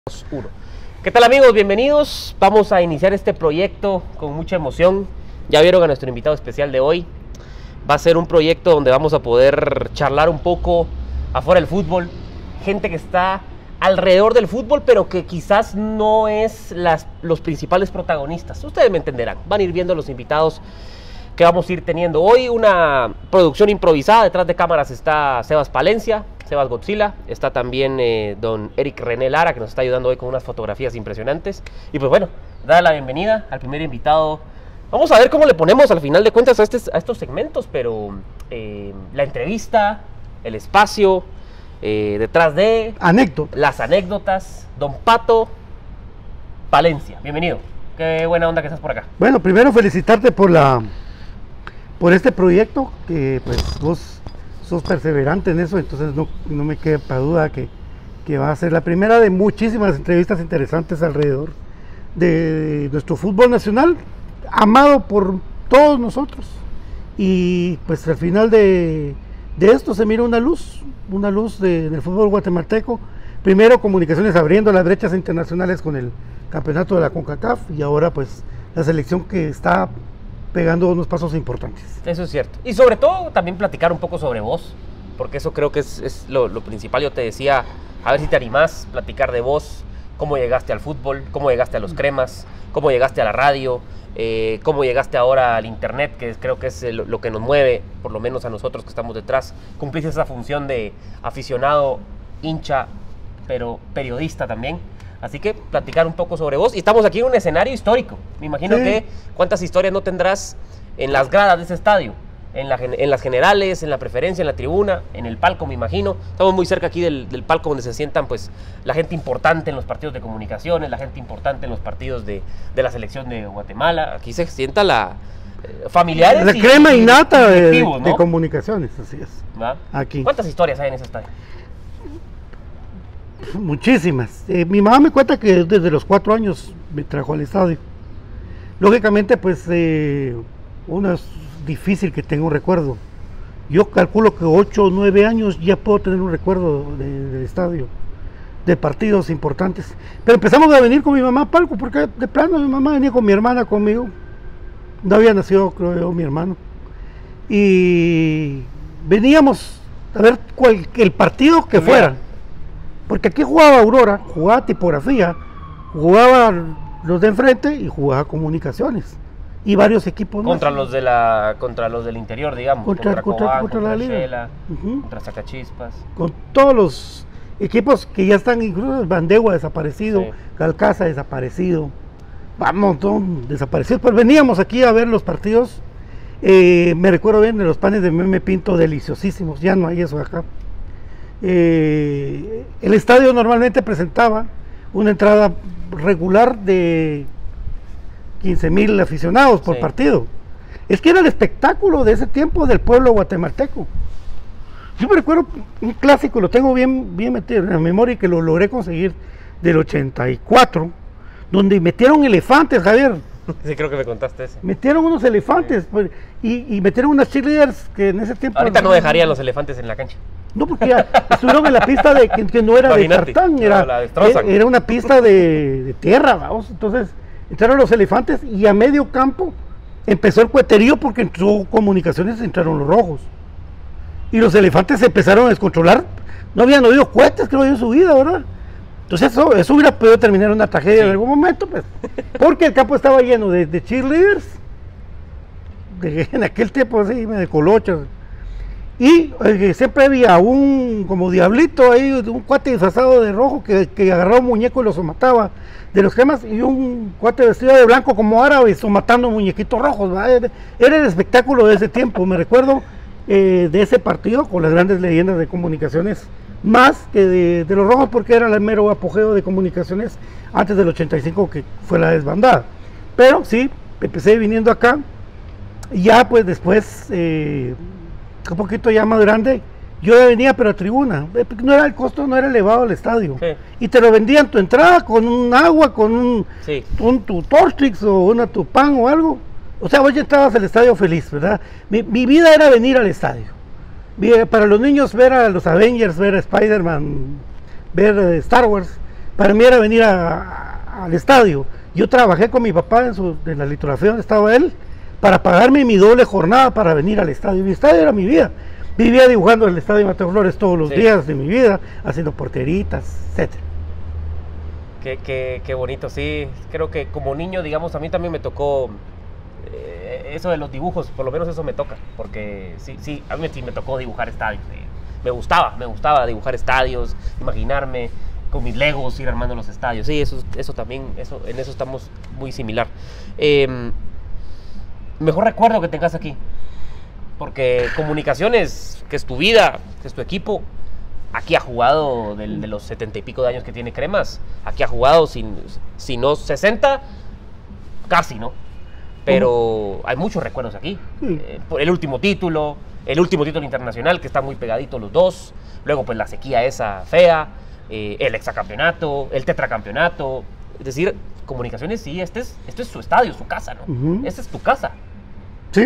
1. ¿Qué tal, amigos? Bienvenidos. Vamos a iniciar este proyecto con mucha emoción. Ya vieron a nuestro invitado especial de hoy. Va a ser un proyecto donde vamos a poder charlar un poco afuera del fútbol. Gente que está alrededor del fútbol, pero que quizás no es los principales protagonistas. Ustedes me entenderán. Van a ir viendo los invitados que vamos a ir teniendo hoy. Una producción improvisada. Detrás de cámaras está Sebas Palencia, Sebas Godzilla, está también don Eric René Lara, que nos está ayudando hoy con unas fotografías impresionantes. Y pues bueno, dar la bienvenida al primer invitado. Vamos a ver cómo le ponemos al final de cuentas a estos segmentos, pero la entrevista, el espacio, detrás de... las anécdotas. Don Pato Palencia, bienvenido. Qué buena onda que estás por acá. Bueno, primero felicitarte por este proyecto, que pues vos sos perseverante en eso, entonces no me queda duda que va a ser la primera de muchísimas entrevistas interesantes alrededor de nuestro fútbol nacional, amado por todos nosotros. Y pues al final de esto se mira una luz del fútbol guatemalteco. Primero, Comunicaciones abriendo las brechas internacionales con el campeonato de la CONCACAF, y ahora pues la selección que está pegando unos pasos importantes. Eso es cierto. Y sobre todo también platicar un poco sobre vos, porque eso creo que es lo principal. Yo te decía, a ver si te animás, platicar de vos, cómo llegaste al fútbol, cómo llegaste a los cremas, cómo llegaste a la radio, cómo llegaste ahora al internet, que creo que es lo que nos mueve, por lo menos a nosotros que estamos detrás. Cumpliste esa función de aficionado, hincha, pero periodista también. Así que platicar un poco sobre vos. Y estamos aquí en un escenario histórico. Me imagino que cuántas historias no tendrás en las gradas de ese estadio, en las generales, en la preferencia, en la tribuna, en el palco, me imagino. Estamos muy cerca aquí del palco donde se sientan pues la gente importante en los partidos de Comunicaciones, la gente importante en los partidos de la selección de Guatemala. Aquí se sienta la familiares. La crema innata de Comunicaciones, así es. ¿Va? Aquí. ¿Cuántas historias hay en ese estadio? Muchísimas. Mi mamá me cuenta que desde los 4 años me trajo al estadio. Lógicamente, pues, uno es difícil que tenga un recuerdo. Yo calculo que 8 o 9 años ya puedo tener un recuerdo del estadio, de partidos importantes. Pero empezamos a venir con mi mamá a palco, porque de plano mi mamá venía con mi hermana conmigo. No había nacido, creo yo, mi hermano. Y veníamos a ver el partido que fuera. Porque aquí jugaba Aurora, jugaba Tipografía, jugaba los de enfrente y jugaba Comunicaciones. Y varios equipos contra los del interior, digamos. Contra Cobán, contra Shela, contra Zacachispas. Con todos los equipos que ya están, incluso Bandegua desaparecido, Calcaza desaparecido, un montón desaparecidos. Pues veníamos aquí a ver los partidos. Me recuerdo bien de los panes de Meme Pinto, deliciosísimos, ya no hay eso acá. El estadio normalmente presentaba una entrada regular de 15,000 aficionados por partido. Es que era el espectáculo de ese tiempo del pueblo guatemalteco. Yo me recuerdo un clásico, lo tengo bien metido en la memoria, que lo logré conseguir, del 84, donde metieron elefantes, Javier. Sí, creo que me contaste ese. Metieron unos elefantes, pues, y metieron unas cheerleaders que en ese tiempo... Ahorita no dejarían los elefantes en la cancha. No, porque ya estuvieron en la pista que no era de tartán, era una pista de tierra, vamos. Entonces entraron los elefantes y a medio campo empezó el cueterío, porque entró Comunicaciones, entraron los rojos. Y los elefantes se empezaron a descontrolar. No habían oído cohetes, creo yo, en su vida, ¿verdad? Entonces eso hubiera podido terminar en una tragedia en algún momento, pues, porque el campo estaba lleno de cheerleaders, en aquel tiempo así, de colochas. Y siempre había un como diablito ahí, un cuate disfrazado de rojo que agarraba un muñeco y lo somataba de los gemas, y un cuate vestido de blanco como árabe somatando muñequitos rojos. Era el espectáculo de ese tiempo. Me recuerdo de ese partido con las grandes leyendas de Comunicaciones, más que de los rojos, porque era el mero apogeo de Comunicaciones antes del 85, que fue la desbandada. Pero sí, empecé viniendo acá, y ya pues después... un poquito ya más grande, yo venía pero a tribuna. El costo no era elevado al estadio, y te lo vendían tu entrada con un agua, con tu Tortrix o una Tupán o algo. O sea, vos ya estabas al estadio feliz, ¿verdad? Mi vida era venir al estadio. Para los niños ver a los Avengers, ver a Spider-Man, ver Star Wars. para mí era venir al estadio. Yo trabajé con mi papá en la litografía donde estaba él, para pagarme mi doble jornada para venir al estadio. Mi estadio era mi vida. Vivía dibujando el estadio Mateo Flores todos los días de mi vida, haciendo porteritas, etcétera. Qué bonito, sí. Creo que como niño, digamos, a mí también me tocó eso de los dibujos, por lo menos eso me toca, porque sí, a mí sí me tocó dibujar estadios. Me gustaba dibujar estadios, imaginarme con mis legos ir armando los estadios. Sí, eso también, en eso estamos muy similar. Mejor recuerdo que tengas aquí, porque Comunicaciones, que es tu vida, que es tu equipo, aquí ha jugado de los 70 y pico de años que tiene Cremas, aquí ha jugado si no 60, casi, ¿no? Pero hay muchos recuerdos aquí. El último título internacional, que está muy pegadito los dos, luego pues la sequía esa fea, el hexacampeonato, el tetracampeonato. Es decir, Comunicaciones, sí, este es su estadio, su casa, ¿no? Esta es tu casa. Sí.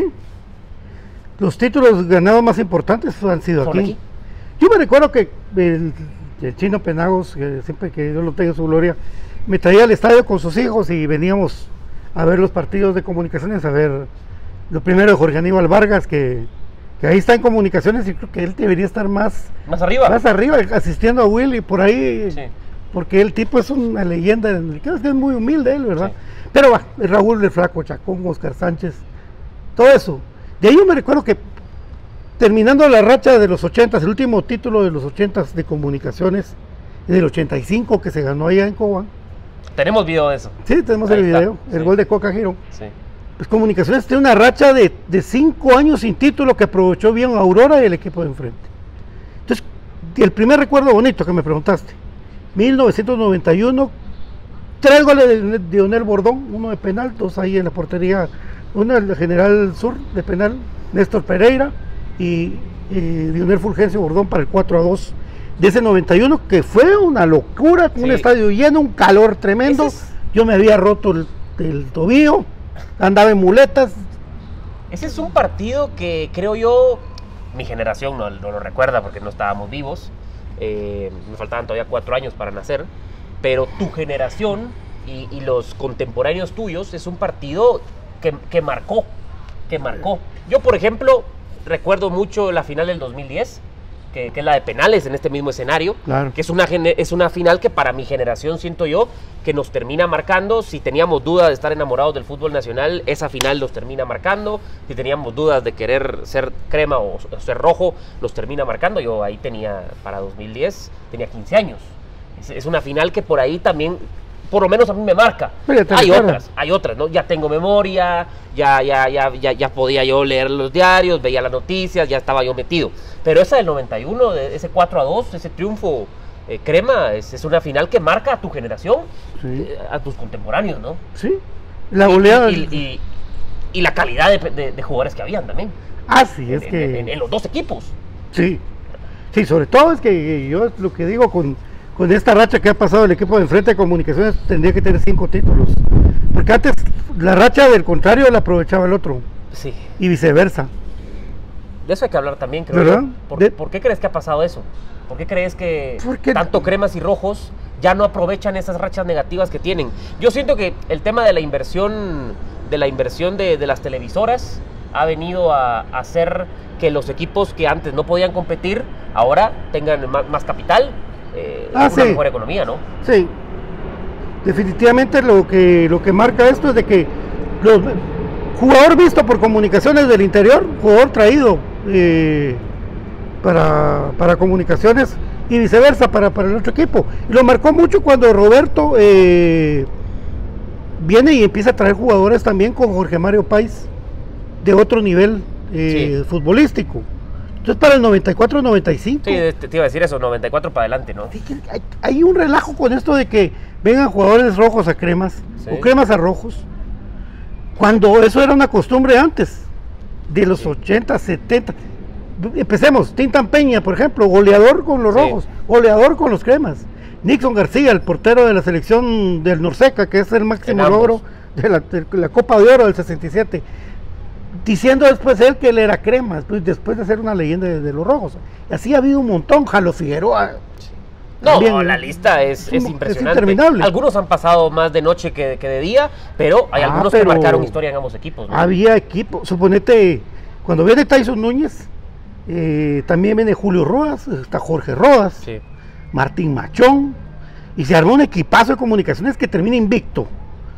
Los títulos ganados más importantes han sido aquí. Yo me recuerdo que el Chino Penagos, que siempre que Dios lo tenga en su gloria, me traía al estadio con sus hijos y veníamos a ver los partidos de Comunicaciones, a ver lo primero de Jorge Aníbal Vargas, que ahí está en Comunicaciones, y creo que él debería estar más arriba, asistiendo a Willy por ahí, sí. Porque el tipo es una leyenda, creo que es muy humilde él, ¿verdad? Sí. Pero va, Raúl el Flaco, Chacón, Oscar Sánchez, todo eso. De ahí yo me recuerdo que terminando la racha de los 80s, el último título de los 80s de Comunicaciones, del 85 que se ganó allá en Cobán. ¿Tenemos video de eso? Sí, tenemos el video, el gol de Coca Girón. Sí. Pues Comunicaciones tiene una racha de 5 años sin título que aprovechó bien Aurora y el equipo de enfrente. Entonces, el primer recuerdo bonito que me preguntaste, 1991, 3 goles de Dionel Bordón, uno de penal, 2 ahí en la portería, uno del General Sur de penal, Néstor Pereira, y Dionel Fulgencio Bordón para el 4-2 de ese 91, que fue una locura, con un estadio lleno, un calor tremendo. Yo me había roto el tobillo, andaba en muletas. Ese es un partido que creo yo, mi generación no lo recuerda porque no estábamos vivos, me faltaban todavía 4 años para nacer, pero tu generación y los contemporáneos tuyos, es un partido que marcó. Yo, por ejemplo, recuerdo mucho la final del 2010, que es la de penales en este mismo escenario, claro. Que es una final que para mi generación, siento yo, que nos termina marcando. Si teníamos dudas de estar enamorados del fútbol nacional, esa final los termina marcando. Si teníamos dudas de querer ser crema o ser rojo, los termina marcando. Yo ahí para 2010, tenía 15 años. Es una final que por ahí también, por lo menos a mí me marca. Hay otras, ¿no? Ya tengo memoria, ya podía yo leer los diarios, veía las noticias, ya estaba yo metido. Pero esa del 91, ese 4-2, ese triunfo crema, es una final que marca a tu generación, sí. A tus contemporáneos, ¿no? Sí, la goleada. Y la calidad de jugadores que habían también. Sí, es que... En los dos equipos. Sí, sobre todo es que yo lo que digo con esta racha que ha pasado el equipo de enfrente de Comunicaciones, tendría que tener 5 títulos. Porque antes la racha del contrario la aprovechaba el otro. Sí. Y viceversa. De eso hay que hablar también, creo. ¿Verdad? ¿Por qué crees que ha pasado eso? ¿Por qué crees que tanto cremas y rojos ya no aprovechan esas rachas negativas que tienen? Yo siento que el tema de la inversión de las televisoras ha venido a hacer que los equipos que antes no podían competir, ahora tengan más capital, una mejor economía, ¿no? Sí. Definitivamente lo que marca esto es de que jugador visto por Comunicaciones del interior, jugador traído para Comunicaciones y viceversa para el otro equipo. Y lo marcó mucho cuando Roberto viene y empieza a traer jugadores también con Jorge Mario Páez de otro nivel futbolístico. Entonces para el 94-95. Sí, te iba a decir eso, 94 para adelante, ¿no? Hay un relajo con esto de que vengan jugadores rojos a cremas, o cremas a rojos, cuando eso era una costumbre antes, de los 80, 70. Empecemos, Tintan Peña, por ejemplo, goleador con los rojos, goleador con los cremas. Nixon García, el portero de la selección del Norseca, que es el máximo logro de la Copa de Oro del 67. Diciendo después él que él era crema, después de ser una leyenda de los rojos. Así ha habido un montón. Jalo Figueroa, No, la lista es impresionante. Es interminable. Algunos han pasado más de noche que de día, pero hay algunos que marcaron historia en ambos equipos, ¿no? Había equipos, suponete, cuando viene Tyson Núñez, también viene Julio Rodas, está Jorge Rodas, sí. Martín Machón, y se armó un equipazo de comunicaciones que termina invicto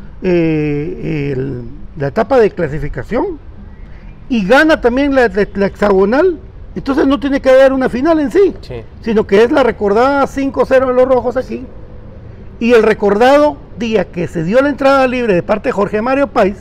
la etapa de clasificación y gana también la hexagonal. Entonces no tiene que haber una final en sí, sino que es la recordada 5-0 de los rojos aquí, y el recordado día que se dio la entrada libre de parte de Jorge Mario Páez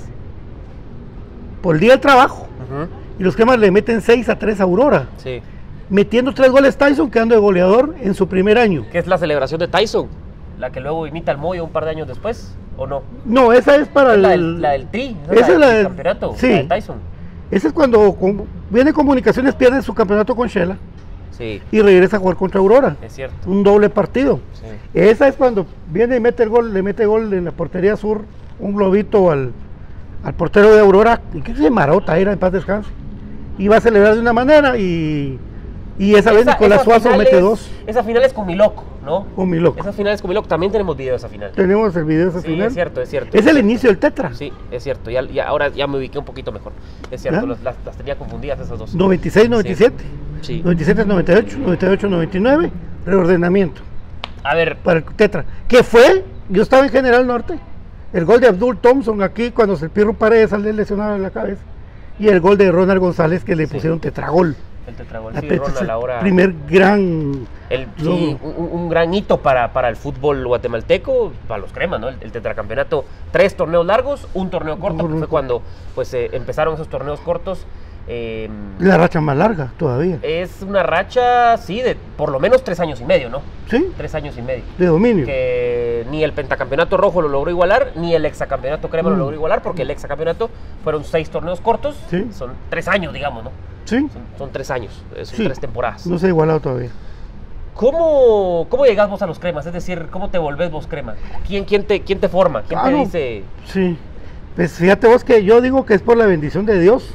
por el día del trabajo, y los cremas le meten 6-3 a Aurora, metiendo 3 goles Tyson, quedando de goleador en su primer año. ¿Qué es la celebración de Tyson? ¿La que luego imita al Moyo un par de años después, o no? No, esa es para la del Tri, esa es la del campeonato, sí. La de Tyson. Ese es cuando viene Comunicaciones, pierde su campeonato con Shela, y regresa a jugar contra Aurora. Es cierto. Un doble partido. Sí. Esa es cuando viene y mete el gol, le mete gol en la portería sur, un globito al portero de Aurora, y que se Marota era, en paz descanse. Y va a celebrar de una manera, y esa vez Nicolás Suazo mete 2. Esa final es con Miloco, ¿no? Con Miloco. Esa final es con Miloco, también tenemos video de esa final. Tenemos el video de esa final. Es cierto, es cierto. Es el inicio del Tetra. Sí, es cierto, ahora ya me ubiqué un poquito mejor. Es cierto, las tenía confundidas esas dos. 96-97, sí. 97-98, 98-99, reordenamiento. A ver. Para el Tetra. ¿Qué fue? Yo estaba en General Norte. El gol de Abdul Thompson aquí, cuando el Pirro Paredes sale lesionado en la cabeza. Y el gol de Ronald González, que le pusieron tetragol. El tetragol, sí, Ronald ahora. Primer gran. Un gran hito para el fútbol guatemalteco, para los cremas, ¿no? El tetracampeonato, 3 torneos largos, un torneo corto, que fue cuando pues empezaron esos torneos cortos. La racha más larga todavía. Es una racha, sí, de por lo menos 3 años y medio, ¿no? Sí. 3 años y medio. De dominio. Que ni el pentacampeonato rojo lo logró igualar, ni el hexacampeonato crema lo logró igualar, porque el hexacampeonato fueron 6 torneos cortos, son 3 años, digamos, ¿no? Sí. Son 3 años, son 3 temporadas. No se ha igualado todavía. ¿Cómo llegas vos a los cremas? Es decir, ¿cómo te volvés vos crema? ¿Quién te forma? ¿Quién te dice? Sí, pues fíjate vos que yo digo que es por la bendición de Dios.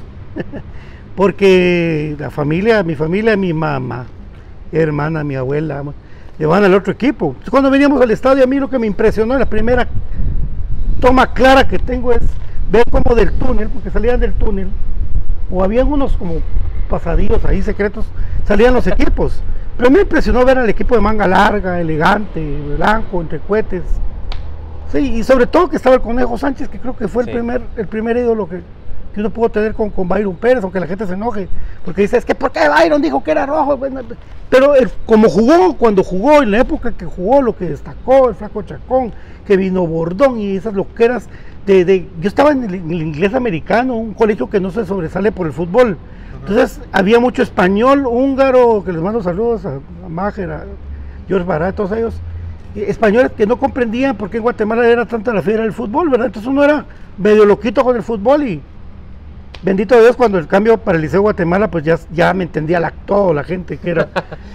Porque mi familia, mi mamá, hermana, mi abuela, le van al otro equipo. Entonces, cuando veníamos al estadio, a mí lo que me impresionó, la primera toma clara que tengo es ver como del túnel, porque salían del túnel, o habían unos como pasadillos ahí secretos, salían los equipos. Pero me impresionó ver al equipo de manga larga, elegante, blanco, entre cohetes. Sí, y sobre todo que estaba el Conejo Sánchez, que creo que fue el primer ídolo que uno pudo tener con Byron Pérez, aunque la gente se enoje, porque dice, es que ¿por qué Byron dijo que era rojo? Pero como jugó, cuando jugó, en la época que jugó, lo que destacó, el Flaco Chacón, que vino Bordón y esas loqueras yo estaba en el inglés americano, un colegio que no se sobresale por el fútbol. Entonces había mucho español, húngaro, que les mando saludos a Máger, a George Bará, todos ellos, españoles que no comprendían por qué en Guatemala era tanta la fiebre del fútbol, ¿verdad? Entonces uno era medio loquito con el fútbol y bendito Dios, cuando el cambio para el Liceo Guatemala, pues ya me entendía toda la gente que era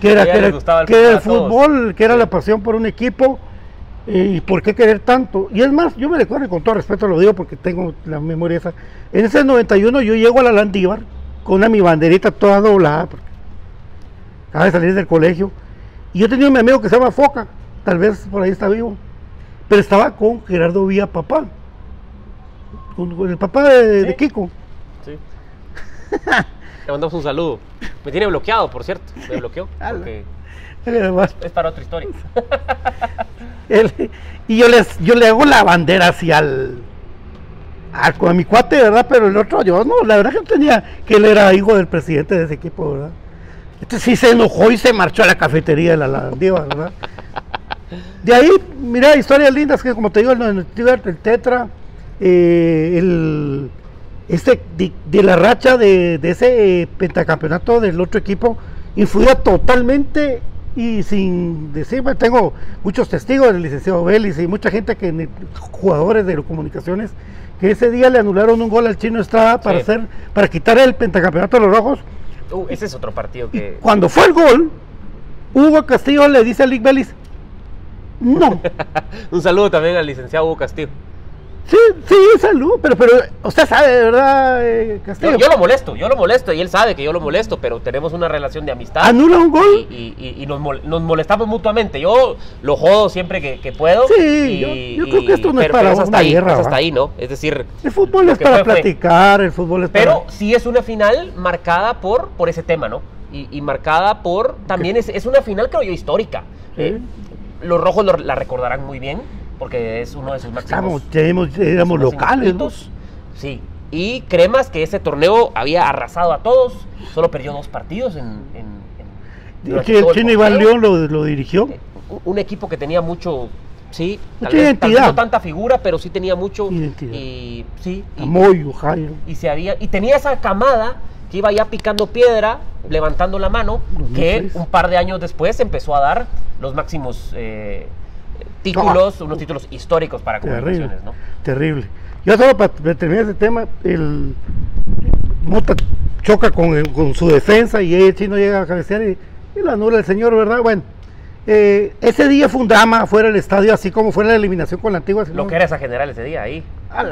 el fútbol, que era la pasión por un equipo y por qué querer tanto. Y es más, yo me recuerdo, y con todo respeto lo digo porque tengo la memoria esa, en ese 91 yo llego a la Landívar con mi banderita toda doblada, porque acaba de salir del colegio, y yo tenía un amigo que se llama Foca, tal vez por ahí está vivo, pero estaba con Gerardo Villa Papá, con el papá de Kiko. Sí. Le mandamos un saludo. Me tiene bloqueado, por cierto. Me bloqueó. Porque es para otra historia. Y yo le hago la bandera hacia a mi cuate, ¿verdad? Pero el otro, yo no, la verdad que no tenía que él era hijo del presidente de ese equipo, ¿verdad? Este sí se enojó y se marchó a la cafetería de la Landívar, ¿verdad? De ahí, mira, historias lindas que, como te digo, el Tetra, de la racha de ese pentacampeonato del otro equipo, influía totalmente y sin decirme, tengo muchos testigos del licenciado Vélez y mucha gente jugadores de comunicaciones, que ese día le anularon un gol al Chino Estrada para quitar el pentacampeonato de los rojos. Ese es otro partido que... Y cuando fue el gol, Hugo Castillo le dice a Lick Vélez, no. Un saludo también al licenciado Hugo Castillo. Sí, salud, pero usted sabe, de verdad, Castillo. Yo lo molesto y él sabe que yo lo molesto, pero tenemos una relación de amistad. ¿Anula un gol? Y nos molestamos mutuamente. Yo lo jodo siempre que puedo. Sí, yo creo que esto no es para una guerra. Es hasta ahí, ¿no? Es decir... El fútbol es para platicar, el fútbol es pero sí es una final marcada por ese tema, ¿no? Y marcada por... También es una final, creo yo, histórica. Sí. Los rojos la recordarán muy bien, porque es uno de sus máximos... Éramos locales, ¿no? Sí, y Cremas, que ese torneo había arrasado a todos, solo perdió 2 partidos el Chino Iván León lo dirigió. Un equipo que tenía mucho... Sí, mucha identidad. No tanta figura, pero sí tenía mucho identidad. Amoyo, Jairo. Y tenía esa camada que iba ya picando piedra, levantando la mano, 2006. Que un par de años después empezó a dar los máximos títulos, unos títulos históricos para Comunicaciones, ¿no? Terrible. Yo solo para terminar ese tema, el Mota choca con su defensa y el Chino llega a cabecear y lo anula el señor, ¿verdad? Bueno, ese día fue un drama fuera del estadio, así como fue la eliminación con la Antigua. Lo que era esa general ese día ahí.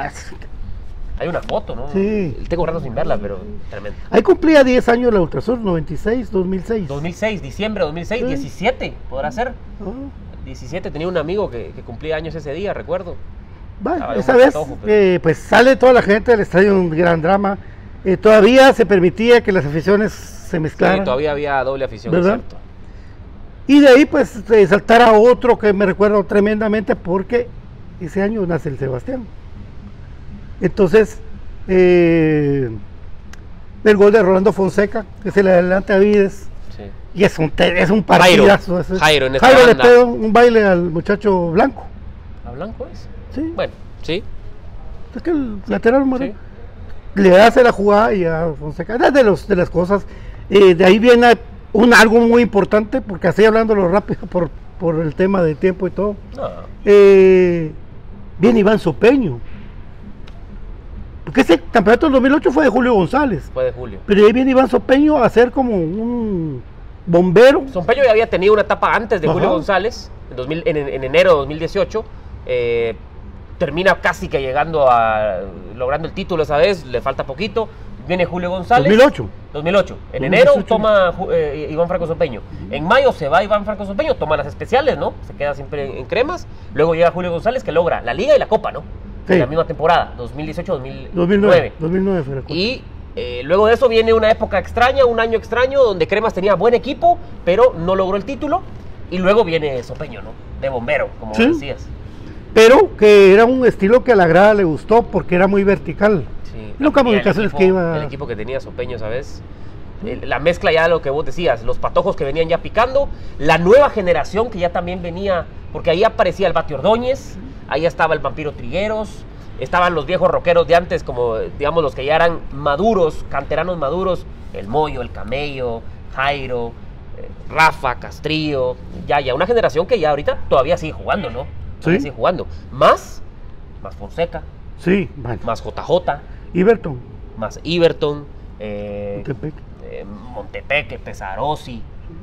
Hay una foto, ¿no? Sí. Tengo rato sin verla, pero tremendo. Ahí cumplía 10 años la Ultrasur, 96, 2006. 2006, diciembre de 2006, sí. 17, podrá ser. 17, tenía un amigo que cumplía años ese día, recuerdo. Bueno, esa vez, pues sale toda la gente del estadio, un gran drama. Todavía se permitía que las aficiones se mezclaran. Sí, todavía había doble afición, ¿verdad? ¿cierto? Y de ahí, pues, saltara otro que me recuerdo tremendamente porque ese año nace el Sebastián. Entonces, el gol de Rolando Fonseca, que se le adelanta a Vides. Sí. Y es un partidazo. Jairo le pegó un baile al muchacho Blanco. ¿A Blanco es? Sí. Bueno, sí. Es que el lateral sí. Le hace la jugada y a Fonseca. Es de las cosas. De ahí viene algo muy importante, porque así hablándolo rápido por el tema de tiempo y todo. No. Viene Iván Sopeño. Porque ese campeonato del 2008 fue de Julio González. Fue de Julio. Pero ahí viene Iván Sopeño a ser como un bombero. Sopeño ya había tenido una etapa antes de Julio González, en enero de 2018. Termina casi que logrando el título esa vez, le falta poquito. Viene Julio González. 2008. En enero toma Iván Franco Sopeño. En mayo se va Iván Franco Sopeño, toma las especiales, ¿no? Se queda siempre en Cremas. Luego llega Julio González, que logra la Liga y la Copa, ¿no? Sí. En la misma temporada, 2018-2009. 2009 fue la Copa. Y luego de eso viene una época extraña, un año extraño, donde Cremas tenía buen equipo, pero no logró el título. Y luego viene Sopeño, ¿no? De bombero, como decías. Pero que era un estilo que a la grada le gustó porque era muy vertical. Sí. No comunicaciones que iba... El equipo que tenía Sopeño, ¿sabes? La mezcla ya de lo que vos decías, los patojos que venían ya picando, la nueva generación que ya también venía, porque ahí aparecía el Bati Ordóñez, ahí estaba el Vampiro Trigueros, estaban los viejos rockeros de antes, como digamos los que ya eran maduros, canteranos maduros, el Moyo, el Camello, Jairo, Rafa, Castrillo, ya una generación que ya ahorita todavía sigue jugando, ¿no? Sí. Sigue jugando. Más Fonseca. Sí, bueno. Más JJ. Iberton. Más Iberton. Montepec. Montepeque, Pesarosi.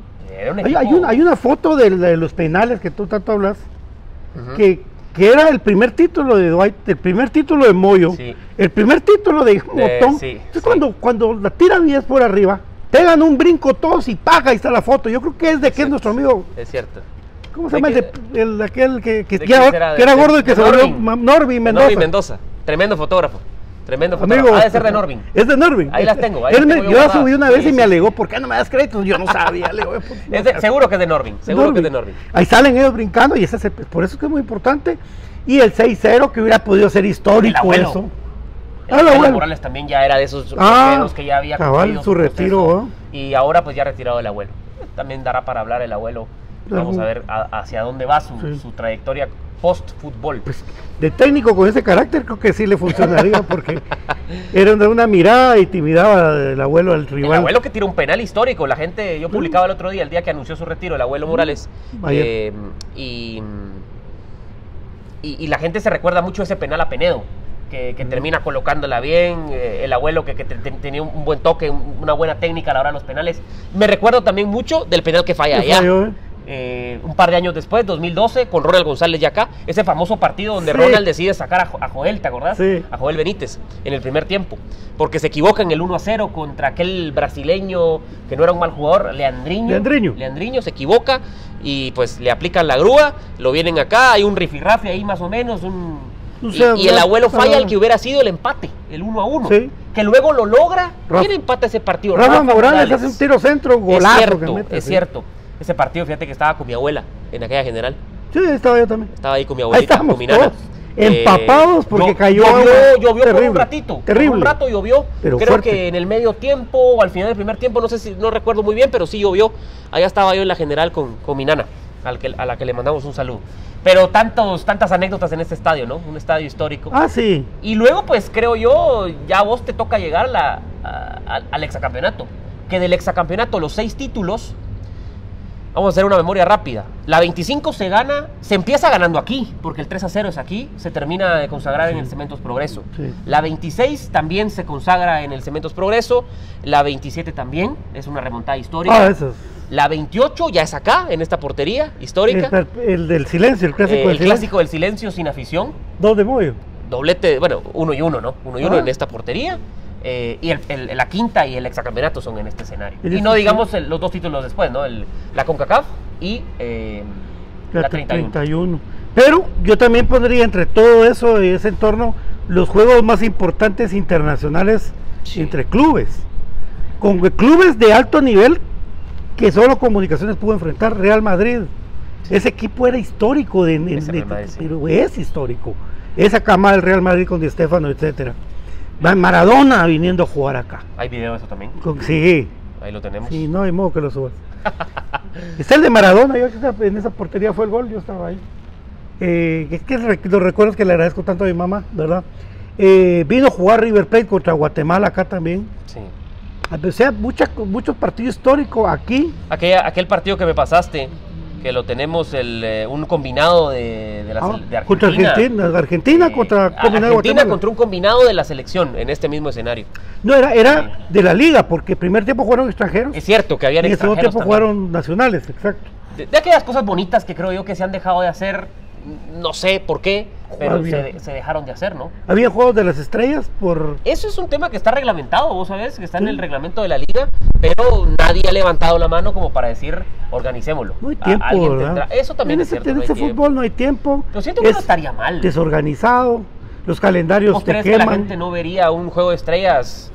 Hay una foto de los penales que tú tanto hablas, que era el primer título de Dwight, el primer título de Moyo, el primer título de Motón. Entonces cuando la tiran y es por arriba, pegan un brinco todos y paga, ahí está la foto. Yo creo que es de que es nuestro amigo. Es cierto. ¿Cómo se llama? Aquel que era gordo y que se volvió Norvin Mendoza. Norvin Mendoza, tremendo fotógrafo. Amigo, ha de ser de Norvin. Es de Norvin. Ahí las tengo. Yo la subí una vez y me alegó, ¿por qué no me das créditos? Yo no sabía. Seguro que es de Norvin. Seguro que es de Norvin. Ahí salen ellos brincando y por eso es que es muy importante. Y el 6-0 que hubiera podido ser histórico eso. El abuelo Morales también ya era de esos rockeros que ya había cumplido su retiro. Y ahora pues ya retirado el abuelo. También dará para hablar el abuelo. Vamos a ver hacia dónde va su trayectoria post-fútbol. Pues, de técnico con ese carácter creo que sí le funcionaría porque era una mirada y intimidaba el abuelo al rival. El abuelo que tiró un penal histórico. La gente, yo publicaba el otro día, el día que anunció su retiro, el abuelo Morales. Y la gente se recuerda mucho ese penal a Penedo. Que termina colocándola bien, el abuelo que tenía un buen toque, una buena técnica a la hora de los penales. Me recuerdo también mucho del penal que falla allá, un par de años después, 2012, con Ronald González ya acá, ese famoso partido donde Ronald decide sacar a Joel, ¿te acordás? Sí. A Joel Benítez, en el primer tiempo, porque se equivoca en el 1-0 contra aquel brasileño que no era un mal jugador, Leandriño se equivoca y pues le aplican la grúa, lo vienen acá, hay un rifirrafe ahí más o menos, y el abuelo falla el que hubiera sido el empate, el 1-1, sí. Que luego lo logra. ¿Quién empata ese partido? Rafa Morales hace un tiro centro, golazo. Es cierto. Ese partido, fíjate que estaba con mi abuela en aquella general. Sí, estaba yo también. Estaba ahí con mi abuelita, con mi nana. Empapados porque cayó. Llovió por un ratito. Terrible. Por un rato llovió. Pero creo fuerte. Que en el medio tiempo o al final del primer tiempo, no recuerdo muy bien, pero sí llovió. Allá estaba yo en la general con mi nana, a la que le mandamos un saludo. Pero tantas anécdotas en este estadio, ¿no? Un estadio histórico. Ah, sí. Y luego, pues creo yo, ya a vos te toca llegar al hexacampeonato. Que del hexacampeonato, los 6 títulos. Vamos a hacer una memoria rápida. La 25 se empieza ganando aquí, porque el 3-0 es aquí, se termina de consagrar en el Cementos Progreso. Sí. La 26 también se consagra en el Cementos Progreso, la 27 también, es una remontada histórica. Eso. La 28 ya es acá, en esta portería histórica. El del silencio, el clásico del silencio. El clásico del silencio sin afición. 2 de Moyo. Doblete, bueno, 1 y 1, ¿no? 1 y 1 en esta portería. Y la quinta y el hexacampeonato son en este escenario. Y no digamos los 2 títulos después, ¿no? La CONCACAF y la 31. Pero yo también pondría entre todo eso y ese entorno los juegos más importantes internacionales entre clubes. Con clubes de alto nivel que solo Comunicaciones pudo enfrentar. Real Madrid. Ese equipo era histórico, pero es histórico. Esa cama del Real Madrid con Di Stéfano, etcétera. Maradona viniendo a jugar acá. ¿Hay video de eso también? Sí. Ahí lo tenemos. Sí, no hay modo que lo subas. Está el de Maradona, yo en esa portería fue el gol, yo estaba ahí. Es que los recuerdos que le agradezco tanto a mi mamá, ¿verdad? Vino a jugar River Plate contra Guatemala acá también. Sí. O sea, muchos partidos históricos aquí. Aquel partido que me pasaste, que lo tenemos un combinado de Argentina. Contra Argentina contra Argentina contra un combinado de la selección en este mismo escenario. No, era de la liga, porque primer tiempo jugaron extranjeros. Es cierto que habían extranjeros. Y en segundo tiempo jugaron nacionales, exacto. De aquellas cosas bonitas que creo yo que se han dejado de hacer, no sé por qué, pero se dejaron de hacer, ¿no? Había juegos de las estrellas por... Eso es un tema que está reglamentado, vos sabés, que está en el reglamento de la liga, pero nadie ha levantado la mano como para decir, organicémoslo. No hay tiempo, ¿verdad? Eso también es cierto. En ese fútbol no hay tiempo. Yo siento que no estaría mal. Desorganizado, los calendarios ¿Vos te crees queman? Que la gente no vería un juego de estrellas?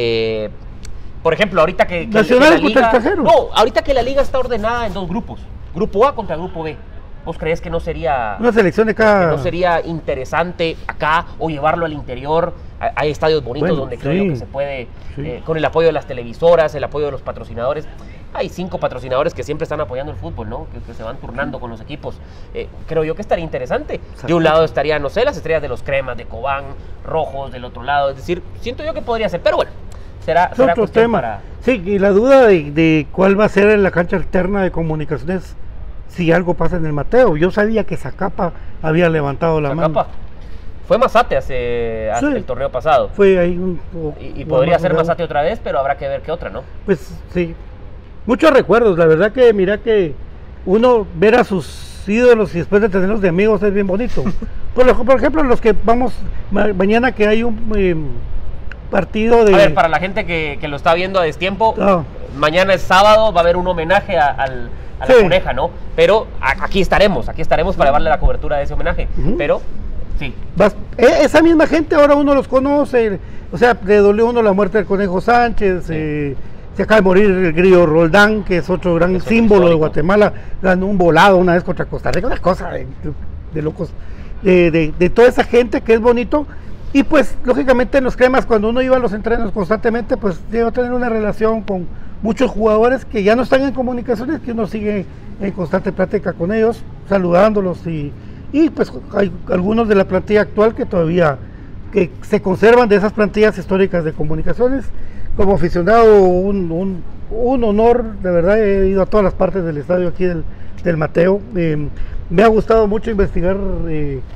Por ejemplo, ahorita que nacionales contra extranjeros. No, ahorita que la liga está ordenada en 2 grupos, grupo A contra grupo B. ¿Vos crees que no sería una selección de cada... no sería interesante acá o llevarlo al interior? Hay estadios bonitos donde creo que se puede, con el apoyo de las televisoras, el apoyo de los patrocinadores. Hay 5 patrocinadores que siempre están apoyando el fútbol, ¿no? Que se van turnando con los equipos. Creo yo que estaría interesante. De un lado estarían, no sé, las estrellas de los Cremas, de Cobán, Rojos, del otro lado. Es decir, siento yo que podría ser, pero bueno, será otro tema. Sí, y la duda de cuál va a ser en la cancha alterna de Comunicaciones si algo pasa en el Mateo. Yo sabía que Zacapa había levantado la mano. Fue Mazate hace el torneo pasado. Fue ahí y podría ser Mazate otra vez, pero habrá que ver qué otra, ¿no? Pues sí. Muchos recuerdos, la verdad que mira que uno ver a sus ídolos y después de tenerlos de amigos es bien bonito. Por ejemplo, los que vamos mañana que hay un partido de... A ver, para la gente que lo está viendo a destiempo, mañana es sábado, va a haber un homenaje a la Coneja, ¿no? Pero aquí estaremos para llevarle la cobertura de ese homenaje. Pero, sí. Esa misma gente ahora uno los conoce, o sea, le dolió uno la muerte del Conejo Sánchez, se acaba de morir el Grillo Roldán, que es otro gran símbolo de Guatemala, ganó un volado una vez contra Costa Rica, una cosa de locos, de toda esa gente que es bonito. Y pues, lógicamente en los Cremas, cuando uno iba a los entrenos constantemente, pues llegó a tener una relación con muchos jugadores que ya no están en Comunicaciones, que uno sigue en constante plática con ellos, saludándolos y pues hay algunos de la plantilla actual que todavía que se conservan de esas plantillas históricas de Comunicaciones. Como aficionado, un honor, de verdad, he ido a todas las partes del estadio aquí del Mateo. Me ha gustado mucho investigar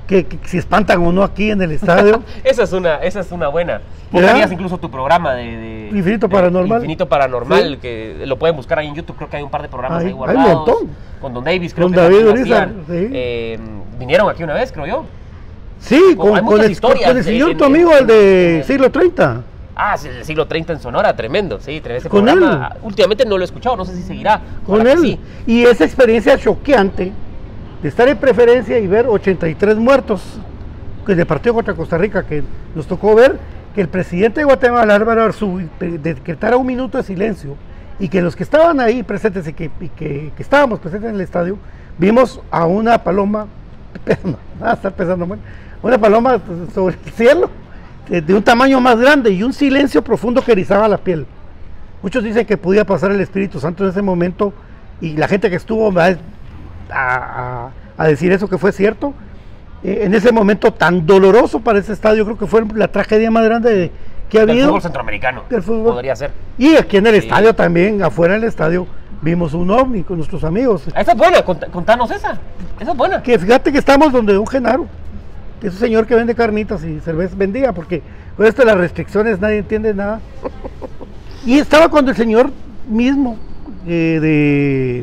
que si espantan o no aquí en el estadio. esa es una buena. Vos tenías incluso tu programa de Infinito Paranormal. Infinito Paranormal, sí, que lo pueden buscar ahí en YouTube, creo que hay un par de programas ahí guardados. Hay un montón. Con Don Davis, creo con que David Urizar, sí. Vinieron aquí una vez, creo yo. Sí, con el señor tu amigo, el de siglo 30. Ah, el siglo 30 en Sonora, tremendo, sí, ese con programa. Él. Últimamente no lo he escuchado, no sé si seguirá. Con él. Sí. Y esa experiencia choqueante de estar en preferencia y ver 83 muertos del partido contra Costa Rica, que nos tocó ver que el presidente de Guatemala, Álvaro Arzú, decretara un minuto de silencio, y que los que estaban ahí presentes y que estábamos presentes en el estadio, vimos a una paloma, estar pensando, bueno, una paloma sobre el cielo, de un tamaño más grande y un silencio profundo que erizaba la piel. Muchos dicen que podía pasar el Espíritu Santo en ese momento, y la gente que estuvo a decir eso, que fue cierto, en ese momento tan doloroso para ese estadio. Creo que fue la tragedia más grande que ha habido. Del fútbol centroamericano, del fútbol. Podría ser. Y aquí en el estadio también, afuera del estadio, vimos un ovni con nuestros amigos. Esa es buena, contanos esa es buena. Que fíjate que estamos donde don Genaro, que es un señor que vende carnitas y cerveza, vendía, porque con esto de las restricciones nadie entiende nada. Y estaba cuando el señor mismo de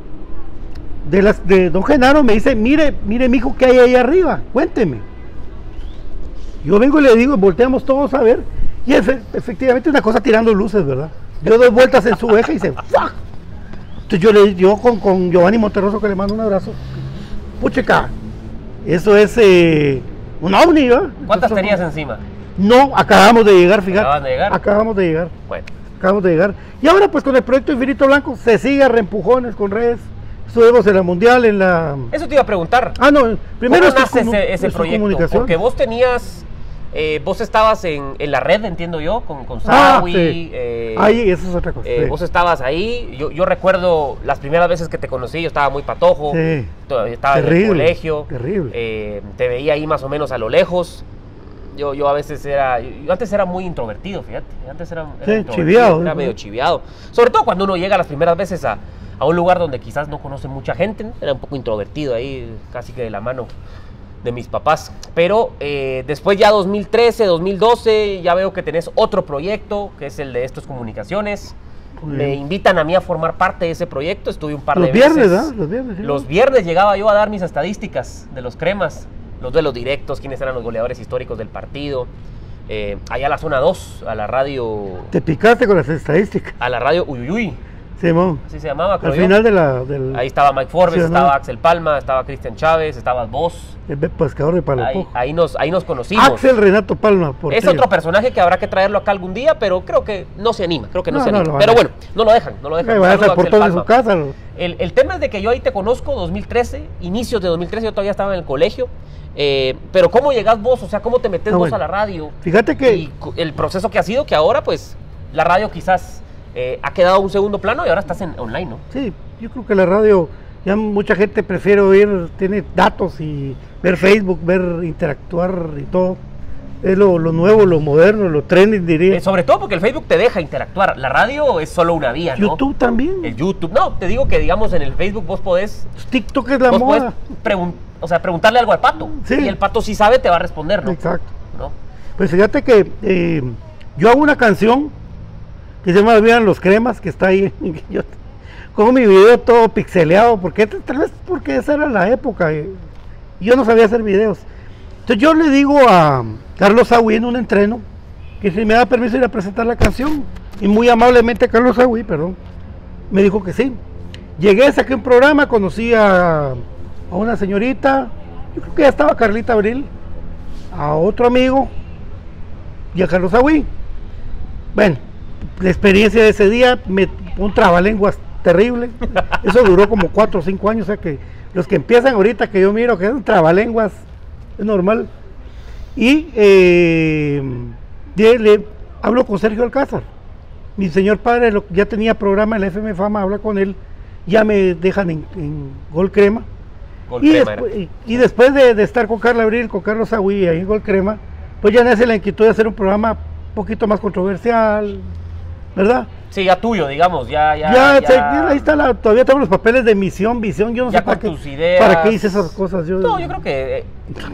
don Genaro me dice, mire mijo, ¿qué hay ahí arriba? Cuénteme. Yo vengo y le digo, volteamos todos a ver, y efectivamente una cosa tirando luces, ¿verdad? Yo doy vueltas en su eje y se ¡fuck! Entonces yo con Giovanni Monterroso, que le mando un abrazo, puchica, eso es un ovni, ¿verdad? ¿Cuántas tenías encima? No, acabamos de llegar, fíjate. Acabamos de llegar. Bueno. Acabamos de llegar. Y ahora pues con el proyecto Infinito Blanco se sigue a reempujones con redes. Estuvimos en la Mundial, en la... Eso te iba a preguntar. No, primero nace ese proyecto, porque vos tenías... vos estabas en la red, entiendo yo, con Sawi. Sí. Ahí, eso es otra cosa. Sí. Vos estabas ahí. Yo recuerdo las primeras veces que te conocí, yo estaba muy patojo. Sí. Estaba en el colegio. Terrible. Te veía ahí más o menos a lo lejos. Yo a veces yo antes era muy introvertido, fíjate. Antes era chiviado. Era medio chiviado. Sobre todo cuando uno llega las primeras veces a un lugar donde quizás no conoce mucha gente, ¿no? Era un poco introvertido ahí, casi que de la mano de mis papás. Pero después ya 2013, 2012, ya veo que tenés otro proyecto, que es el de Estos Comunicaciones. Me invitan a mí a formar parte de ese proyecto. Estuve un par de veces. Los viernes, ¿sí? Los viernes llegaba yo a dar mis estadísticas de los cremas, los duelos directos, quiénes eran los goleadores históricos del partido. Allá a la zona 2, a la radio... Te picaste con las estadísticas. A la radio Uyuyuy. Simón. Así se llamaba, creo al final del... Ahí estaba Mike Forbes, sí, estaba Axel Palma, estaba Cristian Chávez, estabas vos. El pescador de Palopo. Ahí nos conocimos. Axel Renato Palma. Es otro personaje que habrá que traerlo acá algún día, pero creo que no se anima, se anima. Pero bueno, no lo dejan. Va a ser portón de su casa. El tema es de que yo ahí te conozco, 2013, inicios de 2013, yo todavía estaba en el colegio. Pero ¿cómo llegás vos? O sea, ¿cómo te metes vos a la radio? Fíjate que... Y el proceso que ha sido, que ahora pues la radio quizás ha quedado a un segundo plano y ahora estás en online, ¿no? Sí, yo creo que la radio, ya mucha gente prefiere oír, tiene datos y ver Facebook, interactuar y todo. Es lo nuevo, lo moderno, lo trending, diría. Sobre todo porque el Facebook te deja interactuar. La radio es solo una vía, ¿no? YouTube también. El YouTube. No, te digo que digamos en el Facebook vos podés... TikTok es la moda. Preguntarle algo al Pato. Sí. Y el Pato si sabe te va a responder, ¿no? Exacto. ¿No? Pues fíjate que yo hago una canción que se llama Vivan los Cremas, que está ahí. Yo con mi video todo pixeleado, porque tal vez porque esa era la época. Yo no sabía hacer videos. Entonces yo le digo a Carlos Agüí en un entreno que si me da permiso ir a presentar la canción, y muy amablemente Carlos Agüí, me dijo que sí. Llegué, saqué un programa, conocí a una señorita, yo creo que ya estaba Carlita Abril, a otro amigo y a Carlos Agüí. Bueno, la experiencia de ese día, un trabalenguas terrible. Eso duró como 4 o 5 años, o sea que los que empiezan ahorita, que yo miro que es un trabalenguas, es normal. Y le hablo con Sergio Alcázar, mi señor padre ya tenía programa en la FM Fama, habla con él, ya me dejan en Gol Crema. Y después de estar con Carla Abril, con Carlos Agüí ahí en Gol Crema, pues ya nace la inquietud de hacer un programa un poquito más controversial, ¿verdad? Sí, ya tuyo, digamos, ya. Ahí está, todavía tengo los papeles de misión, visión, yo no sé para qué hice esas cosas. No, yo creo que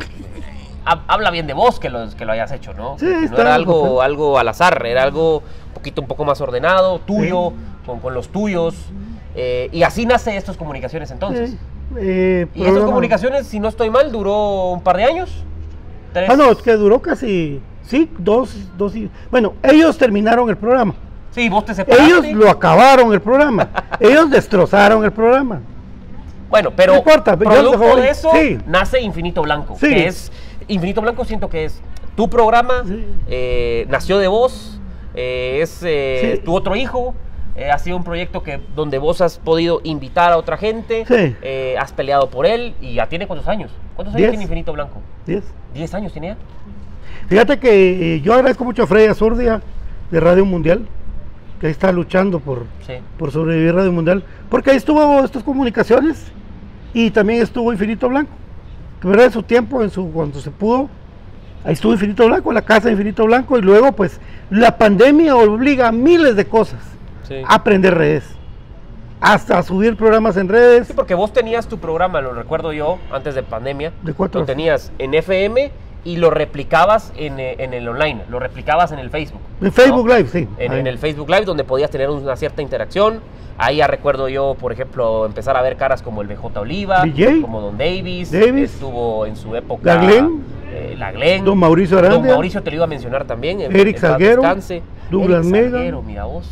habla bien de vos que lo hayas hecho, ¿no? Sí, no era algo al azar, era algo un poco más ordenado, tuyo, sí. con los tuyos, y así nace Esto es Comunicaciones entonces. Sí. Y Esto es Comunicaciones, si no estoy mal, duró un par de años. 3. No, es que duró casi, sí, dos, bueno, ellos terminaron el programa. Sí, vos te separaste. Ellos lo acabaron el programa. Ellos destrozaron el programa. Bueno, pero no importa, producto de eso nace Infinito Blanco. Sí. Que es, Infinito Blanco siento que es tu programa, nació de vos, es tu otro hijo. Ha sido un proyecto donde vos has podido invitar a otra gente, has peleado por él y ya tiene ¿cuántos años? ¿Cuántos años tiene Infinito Blanco? 10. ¿10 años tiene ya? Fíjate que yo agradezco mucho a Freddy Azurdia de Radio Mundial, que ahí está luchando por sobrevivir Radio Mundial, porque ahí estuvo Estas Comunicaciones y también estuvo Infinito Blanco, que verdad en su tiempo, cuando se pudo, ahí estuvo Infinito Blanco, la casa de Infinito Blanco, y luego pues la pandemia obliga a miles de cosas a aprender redes, hasta a subir programas en redes. Sí, porque vos tenías tu programa, lo recuerdo yo, antes de pandemia, lo tenías en FM y lo replicabas en el online, lo replicabas en el Facebook. En Facebook Live, sí. En el Facebook Live, donde podías tener una cierta interacción. Ahí ya recuerdo yo, por ejemplo, empezar a ver caras como el BJ Oliva, DJ, como Don Davis, estuvo en su época la Glenn, Don Mauricio Arandia, Don Mauricio te lo iba a mencionar también, Eric Salguero, Douglas Mega, mira vos.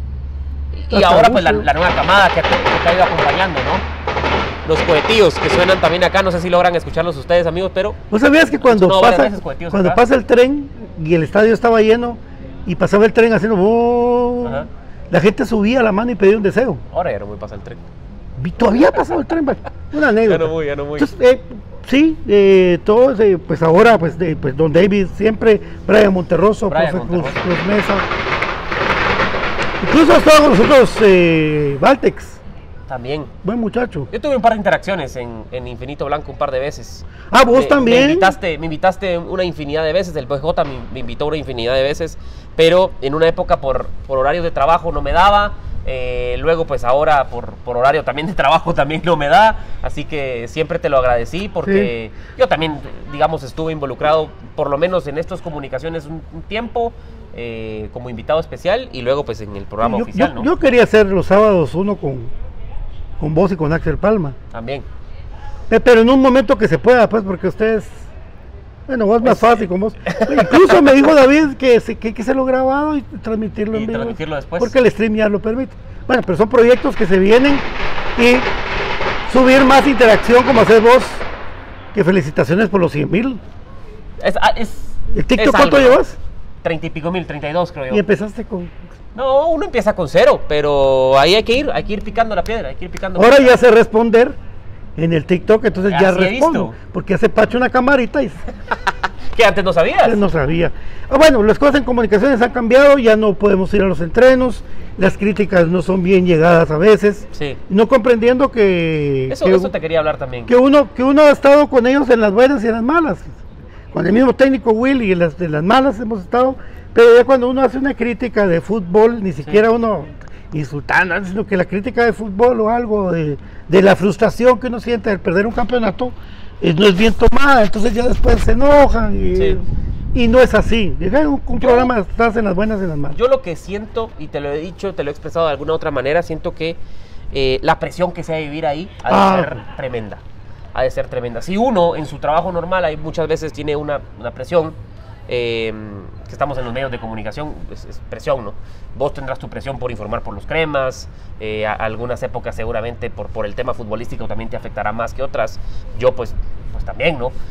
Y ahora pues la nueva camada que te ha ido acompañando, ¿no? Los cohetíos que suenan también acá, no sé si logran escucharlos ustedes, amigos, pero... ¿Vos sabías que cuando pasa el tren y el estadio estaba lleno y pasaba el tren haciendo... la gente subía la mano y pedía un deseo? Ahora ya no voy a pasar el tren. Todavía ha pasado el tren, una anécdota. Ya no voy. Entonces, sí, todos, pues ahora, pues Don David siempre, Brian Monterroso, Profe Cruz Mesa. Incluso estaba con nosotros Valtex. También. Buen muchacho. Yo tuve un par de interacciones en Infinito Blanco un par de veces. Ah, vos también. Me invitaste una infinidad de veces, el PJ me invitó una infinidad de veces, pero en una época por horarios de trabajo no me daba. Luego pues ahora por horario también de trabajo también no me da, así que siempre te lo agradecí porque yo también, digamos, estuve involucrado por lo menos en Estas Comunicaciones un tiempo como invitado especial y luego pues en el programa oficial, ¿no? Yo quería hacer los sábados uno con vos y con Axel Palma. También. Pero en un momento que se pueda, pues, porque ustedes... Bueno, vos más fácil con vos. Incluso me dijo David que hay que hacerlo grabado y transmitirlo en vivo. Transmitirlo después. Porque el stream ya lo permite. Bueno, pero son proyectos que se vienen y subir más interacción como haces vos. Que felicitaciones por los 100,000. ¿El TikTok cuánto llevas? 30 y pico mil, 32 creo yo. ¿Y empezaste con...? No, uno empieza con 0, pero ahí hay que ir picando la piedra, Ahora ya sé responder en el TikTok, entonces ya respondo, porque hace Pacho una camarita y... ¿Que antes no sabías? Antes no sabía. Bueno, las cosas en comunicaciones han cambiado, ya no podemos ir a los entrenos, las críticas no son bien llegadas a veces, no comprendiendo que... Eso te quería hablar también. Que uno ha estado con ellos en las buenas y en las malas, con el mismo técnico Will y en las malas hemos estado, pero ya cuando uno hace una crítica de fútbol, ni siquiera uno insultando, sino que la crítica de fútbol o algo de la frustración que uno siente al perder un campeonato, no es bien tomada, entonces ya después se enojan y no es así. Llegar a un programa, estás en las buenas y en las malas. Yo lo que siento, y te lo he dicho, te lo he expresado de alguna otra manera, siento que la presión que se ha de vivir ahí ha de ser tremenda. Ha de ser tremenda. Si uno en su trabajo normal hay muchas veces tiene una presión, que estamos en los medios de comunicación, es presión, ¿no? Vos tendrás tu presión por informar por los cremas, algunas épocas seguramente por el tema futbolístico también te afectará más que otras, yo pues también, ¿no?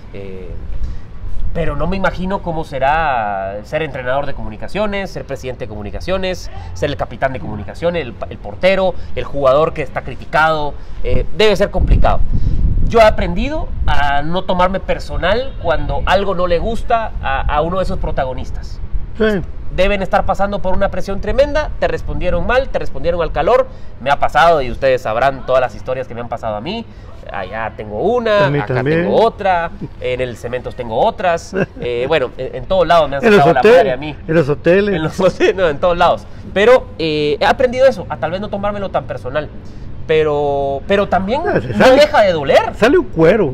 Pero no me imagino cómo será ser entrenador de comunicaciones, ser presidente de comunicaciones, ser el capitán de comunicaciones, el portero, el jugador que está criticado, debe ser complicado. Yo he aprendido a no tomarme personal cuando algo no le gusta a uno de esos protagonistas. Sí. Deben estar pasando por una presión tremenda, te respondieron mal, te respondieron al calor, me ha pasado y ustedes sabrán todas las historias que me han pasado a mí. Allá tengo una, acá también tengo otra, en el Cementos tengo otras, bueno, en todos lados me han sacado la madre a mí. En los hoteles. No, en todos lados. Pero he aprendido eso, a tal vez no tomármelo tan personal. Pero también no deja de doler. Sale un cuero.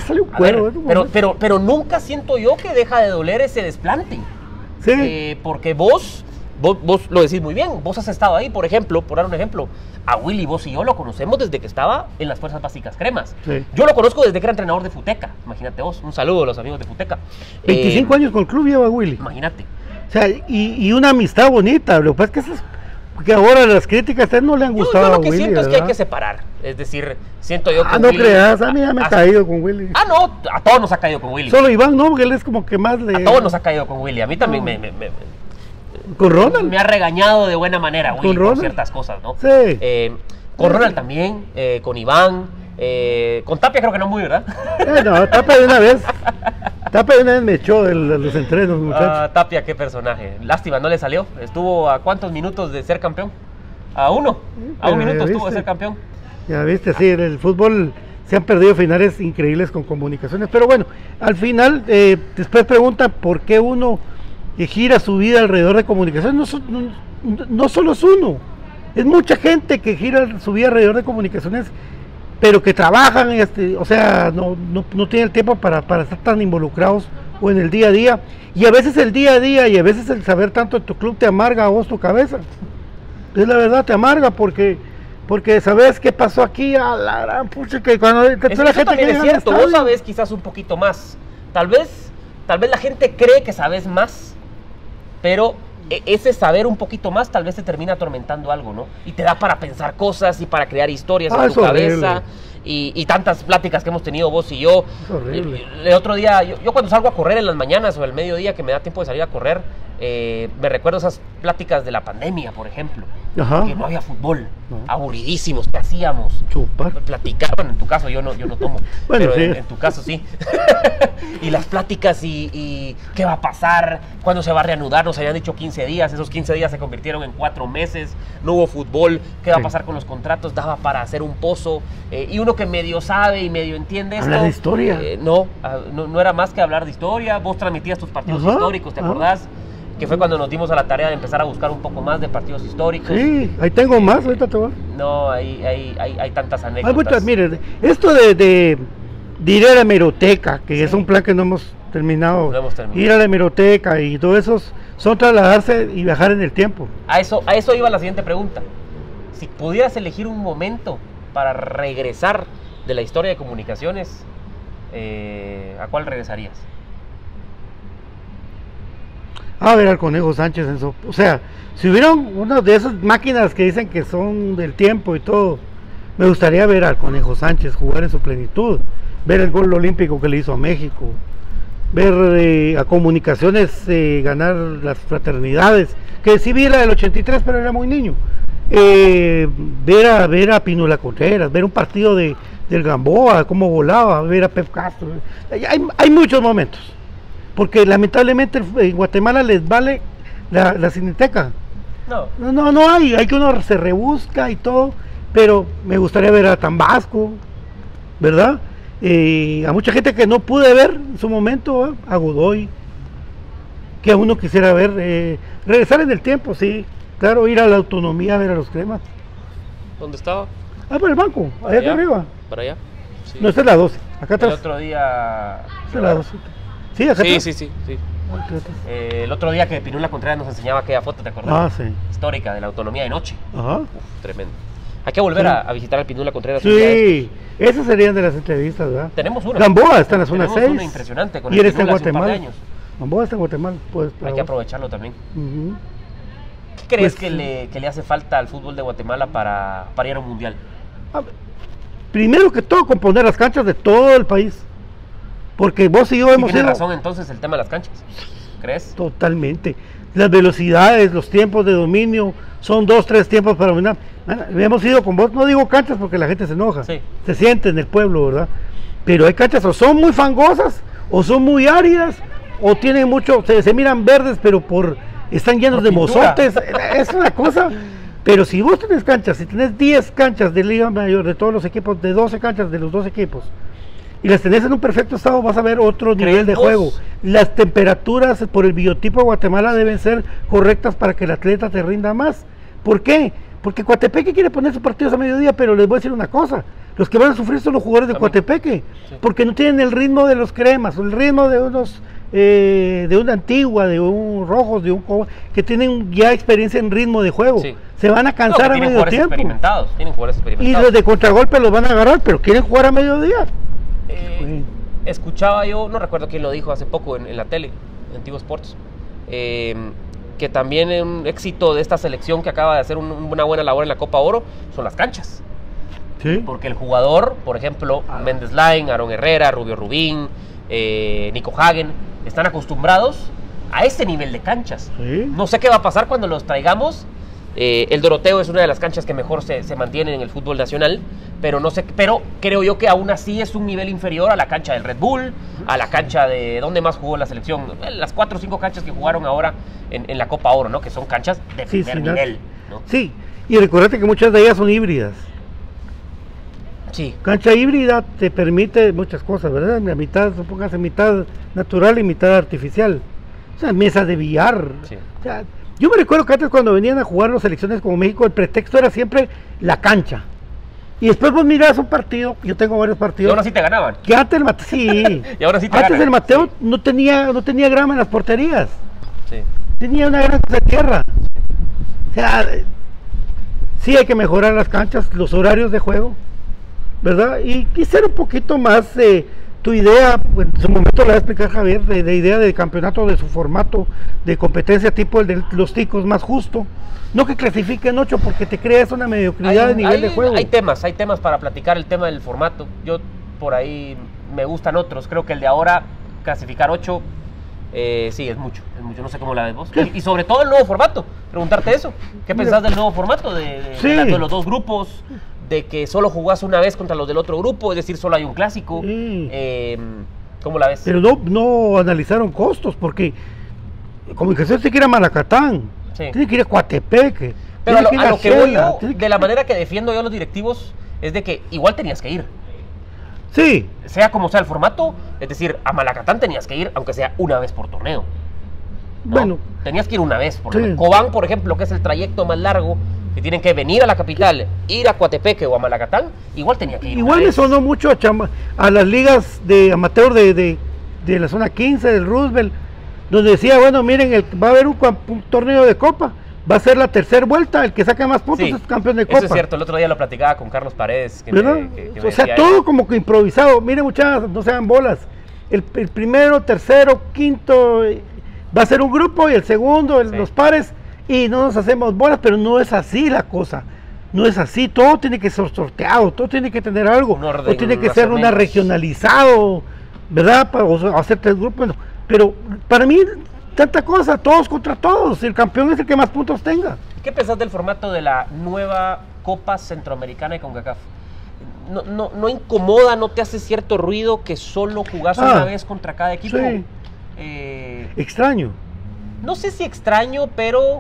Pero nunca siento yo que deja de doler ese desplante. Sí. Porque vos lo decís muy bien. Vos has estado ahí, por ejemplo, por dar un ejemplo. A Willy, vos y yo lo conocemos desde que estaba en las Fuerzas Básicas Cremas. Sí. Yo lo conozco desde que era entrenador de Futeca. Imagínate vos. Un saludo a los amigos de Futeca. 25 años con el club lleva Willy. Imagínate. O sea, y una amistad bonita. Lo que pasa es que ahora las críticas a él no le han gustado. Yo lo que a Willy, siento ¿verdad? es que hay que separar. Es decir, siento yo que no Willy, creas, a mí ya me ha caído con Willy. No, a todos nos ha caído con Willy. Solo Iván no, porque él es como que más le... A todos nos ha caído con Willy. A mí también con Ronald. me ha regañado de buena manera Willy por ciertas cosas, ¿no? Sí. Con Ronald también, con Iván, con Tapia creo que no muy, ¿verdad? No, Tapia de una vez. Tapia de una vez me echó de los entrenos, muchachos. Tapia, qué personaje. Lástima, no le salió. Estuvo a ¿cuántos minutos de ser campeón? A uno. A un minuto estuvo de ser campeón. Ya viste, sí, en el fútbol se han perdido finales increíbles con Comunicaciones. Pero bueno, al final, después pregunta por qué uno gira su vida alrededor de Comunicaciones. No solo es uno, es mucha gente que gira su vida alrededor de Comunicaciones, pero que trabajan, o sea, no tienen el tiempo para estar tan involucrados o en el día a día. Y a veces el día a día y a veces el saber tanto de tu club te amarga a vos tu cabeza. Es la verdad, te amarga porque sabes qué pasó aquí, a la gran pucha, que cuando la gente también es cierto, vos sabes quizás un poquito más. Tal vez la gente cree que sabes más, pero ese saber un poquito más tal vez te termina atormentando algo, ¿no? Y te da para pensar cosas y para crear historias en tu cabeza. Y tantas pláticas que hemos tenido vos y yo. Es horrible. El otro día, yo cuando salgo a correr en las mañanas o al mediodía que me da tiempo de salir a correr, me recuerdo esas pláticas de la pandemia, por ejemplo. Ajá. Que no había fútbol, aburridísimos, ¿qué hacíamos? Chupar. Platicaban, en tu caso yo no tomo, bueno, pero sí. en tu caso sí. Y las pláticas y qué va a pasar, cuándo se va a reanudar, nos habían dicho 15 días, esos 15 días se convirtieron en 4 meses, no hubo fútbol, qué va a pasar con los contratos, daba para hacer un pozo, y uno que medio sabe y medio entiende esto. ¿Hablar de historia? No era más que hablar de historia, vos transmitías tus partidos históricos, ¿te acordás? Que fue cuando nos dimos a la tarea de empezar a buscar un poco más de partidos históricos. Sí, ahí tengo más, ahorita te voy. No, hay tantas anécdotas. Hay muchas, miren, esto de ir a la hemeroteca, que es un plan que no hemos terminado. Ir a la hemeroteca y todo eso son trasladarse y viajar en el tiempo. A eso iba la siguiente pregunta. Si pudieras elegir un momento para regresar de la historia de Comunicaciones, ¿a cuál regresarías? A ver al Conejo Sánchez, eso. O sea, si hubiera una de esas máquinas que dicen que son del tiempo y todo, me gustaría ver al Conejo Sánchez jugar en su plenitud, ver el gol olímpico que le hizo a México, ver a Comunicaciones ganar las fraternidades, que sí vi la del 83, pero era muy niño. Ver a Pinula Contreras, ver un partido del Gamboa, cómo volaba, ver a Pep Castro. Hay muchos momentos. Porque lamentablemente en Guatemala les vale la cineteca. No hay que uno se rebusca y todo, pero me gustaría ver a Tambasco, ¿verdad? A mucha gente que no pude ver en su momento, a Godoy, que a uno quisiera ver, regresar en el tiempo, sí, claro, ir a la autonomía a ver a los Cremas. ¿Dónde estaba? Por el banco, allá arriba. ¿Para allá? Sí. No, esta es la 12, acá atrás. El otro día... Esta es la 12. Sí, acá atrás. Sí. El otro día que Pinula Contreras nos enseñaba aquella foto, ¿te acordás? Ah, sí. Histórica, de la autonomía de noche. Ajá. Tremendo. Hay que volver a visitar al Pinula Contreras. Sí, esas serían de las entrevistas, ¿verdad? Tenemos una. Gamboa está en la zona 6. Tenemos una impresionante con y él está en Guatemala. Años. Gamboa está en Guatemala. Pues, hay que aprovecharlo también. ¿Qué crees que le hace falta al fútbol de Guatemala para ir a un mundial? Primero que todo, componer las canchas de todo el país. Porque vos y yo hemos ¿Tiene razón entonces el tema de las canchas? ¿Crees? Totalmente. Las velocidades, los tiempos de dominio, son 2-3 tiempos para dominar. Hemos ido con vos, no digo canchas porque la gente se enoja, se siente en el pueblo, ¿verdad? Pero hay canchas o son muy fangosas, o son muy áridas, o tienen mucho, se miran verdes, pero están llenos de mozotes, es una cosa. Pero si vos tenés canchas, si tenés 10 canchas de Liga Mayor, de todos los equipos, de 12 canchas de los 2 equipos, y las tenés en un perfecto estado, vas a ver otro nivel de juego. Las temperaturas por el biotipo de Guatemala deben ser correctas para que el atleta te rinda más. ¿Por qué? Porque Coatepeque quiere poner sus partidos a mediodía, pero les voy a decir una cosa, los que van a sufrir son los jugadores de Coatepeque, porque no tienen el ritmo de los cremas, el ritmo de unos, de una Antigua, de un Rojos, de un que tienen ya experiencia en ritmo de juego, se van a cansar a medio tiempo. Tienen jugadores experimentados. Y los de contragolpe los van a agarrar, pero quieren jugar a mediodía. Escuchaba yo, no recuerdo quién lo dijo hace poco en la tele, en Tigo Sports, que también un éxito de esta selección que acaba de hacer una buena labor en la Copa Oro son las canchas. ¿Sí? Porque el jugador, por ejemplo, Méndez Lain, Aaron Herrera, Rubio Rubín, Nico Hagen, están acostumbrados a este nivel de canchas. ¿Sí? No sé qué va a pasar cuando los traigamos. El Doroteo es una de las canchas que mejor se mantienen en el fútbol nacional, pero no sé, pero creo yo que aún así es un nivel inferior a la cancha del Red Bull, a la cancha de ¿dónde más jugó la selección? Las 4 o 5 canchas que jugaron ahora en la Copa Oro, ¿no? Que son canchas de primer nivel, ¿no? Sí, y recuérdate que muchas de ellas son híbridas. Sí. Cancha híbrida te permite muchas cosas, ¿verdad? La mitad, supóngase, mitad natural y mitad artificial. O sea, mesas de billar. Sí. O sea, yo me recuerdo que antes cuando venían a jugar las selecciones como México, el pretexto era siempre la cancha. Y después vos mirás un partido, yo tengo varios partidos. Y ahora sí te ganaban. Que antes el Mateo, sí. Y ahora sí te antes ganan. el Mateo sí. no tenía grama en las porterías. Sí. Tenía una gran cosa de tierra. O sea, sí hay que mejorar las canchas, los horarios de juego, ¿verdad? Y quisiera un poquito más tu idea, pues, en su momento la va a explicar Javier, de idea de campeonato, de su formato de competencia tipo el de los ticos más justo. No que clasifiquen 8 porque te creas una mediocridad de nivel de juego. Hay temas para platicar el tema del formato. Yo por ahí me gustan otros. Creo que el de ahora, clasificar 8, sí, es mucho. No sé cómo la ves vos. Y sobre todo el nuevo formato. Preguntarte eso. ¿Qué pensás del nuevo formato? De los dos grupos, de que solo jugás una vez contra los del otro grupo, es decir, solo hay un clásico. ¿Cómo la ves? Pero no analizaron costos, porque Comunicación tiene que ir a Malacatán, tiene que ir a Coatepeque. Pero a lo que voy yo, de la manera que defiendo yo a los directivos, es de que igual tenías que ir. Sí. Sea como sea el formato, es decir, a Malacatán tenías que ir, aunque sea una vez por torneo. ¿No? Bueno. Tenías que ir una vez por torneo. Cobán, por ejemplo, que es el trayecto más largo, que tienen que venir a la capital, ir a Coatepeque o a Malacatán, igual tenía que ir. Igual me sonó mucho a las ligas de amateur de la zona 15, del Roosevelt, donde decía, bueno, miren, va a haber un torneo de Copa, va a ser la tercera vuelta, el que saque más puntos es campeón de Copa. Eso es cierto, el otro día lo platicaba con Carlos Paredes. O sea, todo como que improvisado. Miren, muchachos, no sean bolas. El primero, tercero, quinto va a ser un grupo y el segundo, los pares, y no nos hacemos bolas, pero no es así la cosa. No es así, todo tiene que ser sorteado, todo tiene que tener algo, o tiene que ser una regionalizado, ¿verdad? O hacer 3 grupos. Bueno, pero para mí, tanta cosa, todos contra todos, el campeón es el que más puntos tenga. ¿Qué pensás del formato de la nueva Copa Centroamericana y CONCACAF? ¿No incomoda, no te hace cierto ruido que solo jugás una vez contra cada equipo? Sí. Extraño. No sé si extraño, pero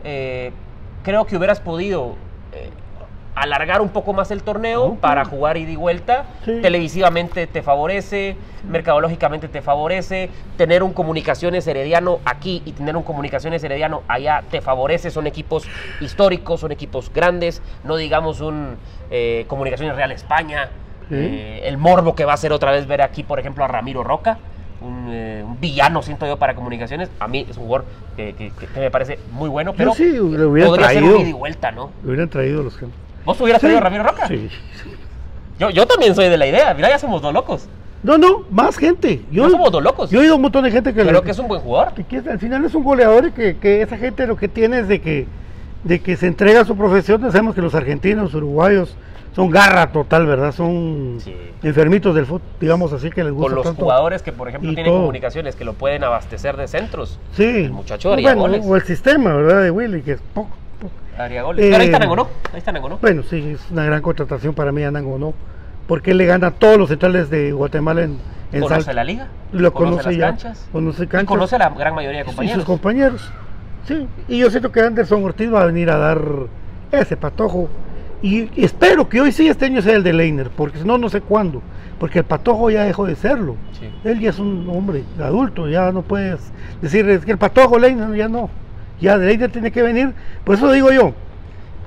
creo que hubieras podido alargar un poco más el torneo para jugar ida y vuelta. Televisivamente te favorece, mercadológicamente te favorece, tener un Comunicaciones Herediano aquí y tener un Comunicaciones Herediano allá te favorece. Son equipos históricos, son equipos grandes, no digamos un Comunicaciones Real España, el morbo que va a ser otra vez ver aquí, por ejemplo, a Ramiro Roca, un villano, siento yo, para Comunicaciones. A mí es un jugador que me parece muy bueno, pero sí, podría ser un ida y vuelta, ¿no? Le hubieran traído los que... ¿Vos hubieras traído a Ramiro Roca? Sí. Yo también soy de la idea. Mira, ya somos 2 locos. No, más gente. No somos 2 locos. Yo he oído un montón de gente que... Creo que es un buen jugador. Que al final es un goleador y que esa gente lo que tiene es de que se entrega a su profesión. Sabemos que los argentinos, uruguayos, son garra total, ¿verdad? Son enfermitos del fútbol, digamos así, que les gusta. Con los tanto, jugadores que, por ejemplo, tienen Comunicaciones, que lo pueden abastecer de centros. Sí. El muchacho haría goles. O el sistema, ¿verdad? De Willy, que es poco. Haría goles. Pero ahí está Nangonó. Bueno, sí, es una gran contratación para mí a Nangonó, porque él le gana a todos los centrales de Guatemala en ¿Conoce la liga? Lo conoce ya. Canchas. Conoce canchas. Y conoce a la gran mayoría de compañeros. Y sus compañeros. Sí. Y yo siento que Anderson Ortiz va a venir a dar ese patojo. Y espero que hoy sí, este año sea el de Leiner, porque si no, no sé cuándo. Porque el Patojo ya dejó de serlo. Él ya es un hombre adulto, ya no puedes decir, es que el Patojo, Leiner, ya no. Ya de Leiner tiene que venir. Por eso digo yo,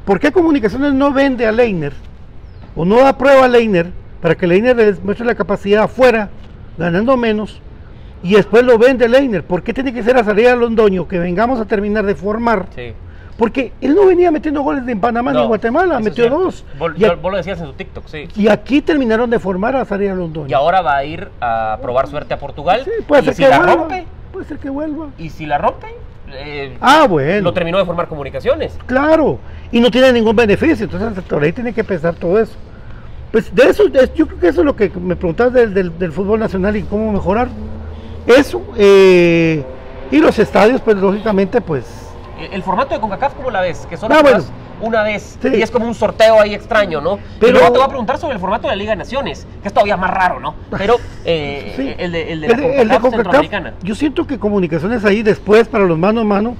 ¿por qué Comunicaciones no vende a Leiner o no da prueba a Leiner para que Leiner les muestre la capacidad afuera, ganando menos, y después lo vende a Leiner? ¿Por qué tiene que ser a Azarias Londoño que vengamos a terminar de formar? Sí. Porque él no venía metiendo goles en Panamá ni en Guatemala, metió 2. Vos lo decías en su TikTok, sí. Y aquí terminaron de formar a Azarias Londoño. Y ahora va a ir a probar suerte a Portugal. Sí, puede ser si que la vuelva, rompe. Puede ser que vuelva. Y si la rompe, bueno. lo terminó de formar Comunicaciones. Claro, y no tiene ningún beneficio, entonces por ahí tiene que pensar todo eso. Pues de eso, yo creo que eso es lo que me preguntabas del fútbol nacional y cómo mejorar. Eso, y los estadios, pues lógicamente, pues... El formato de CONCACAF, ¿cómo la ves? Que solo bueno, una vez, sí. Y es como un sorteo ahí extraño, ¿no? Pero, y luego te voy a preguntar sobre el formato de la Liga de Naciones, que es todavía más raro, ¿no? Pero sí. el de la CONCACAF centroamericana. Yo siento que Comunicaciones ahí después, para los mano a mano,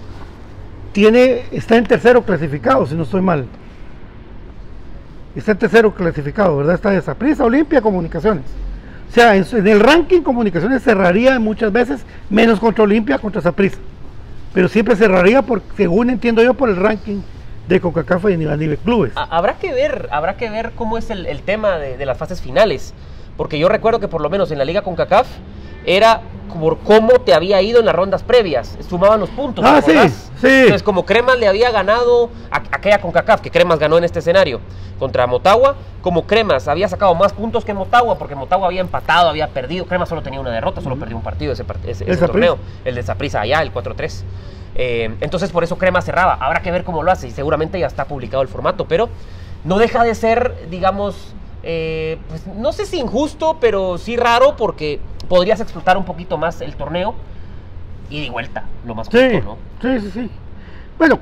está en tercero clasificado, si no estoy mal. Está en tercero clasificado, ¿verdad? Está de Saprissa, Olimpia, Comunicaciones. O sea, en el ranking Comunicaciones cerraría muchas veces, menos contra Olimpia, contra Saprissa. Pero siempre cerraría, según entiendo yo, por el ranking de CONCACAF a nivel clubes. Habrá que ver cómo es el tema de las fases finales. Porque yo recuerdo que por lo menos en la Liga CONCACAF era por cómo te había ido en las rondas previas, sumaban los puntos. Sí, sí. Entonces, como Cremas le había ganado a aquella CONCACAF, que Cremas ganó en este escenario, contra Motagua, como Cremas había sacado más puntos que Motagua, porque Motagua había empatado, había perdido, Cremas solo tenía una derrota, solo perdió un partido ese torneo, el de Saprissa allá, el 4-3. Entonces por eso Cremas cerraba, habrá que ver cómo lo hace, y seguramente ya está publicado el formato, pero no deja de ser, digamos... pues no sé si injusto, pero sí raro, porque podrías explotar un poquito más el torneo y de vuelta, lo más justo, ¿no? Sí. Bueno,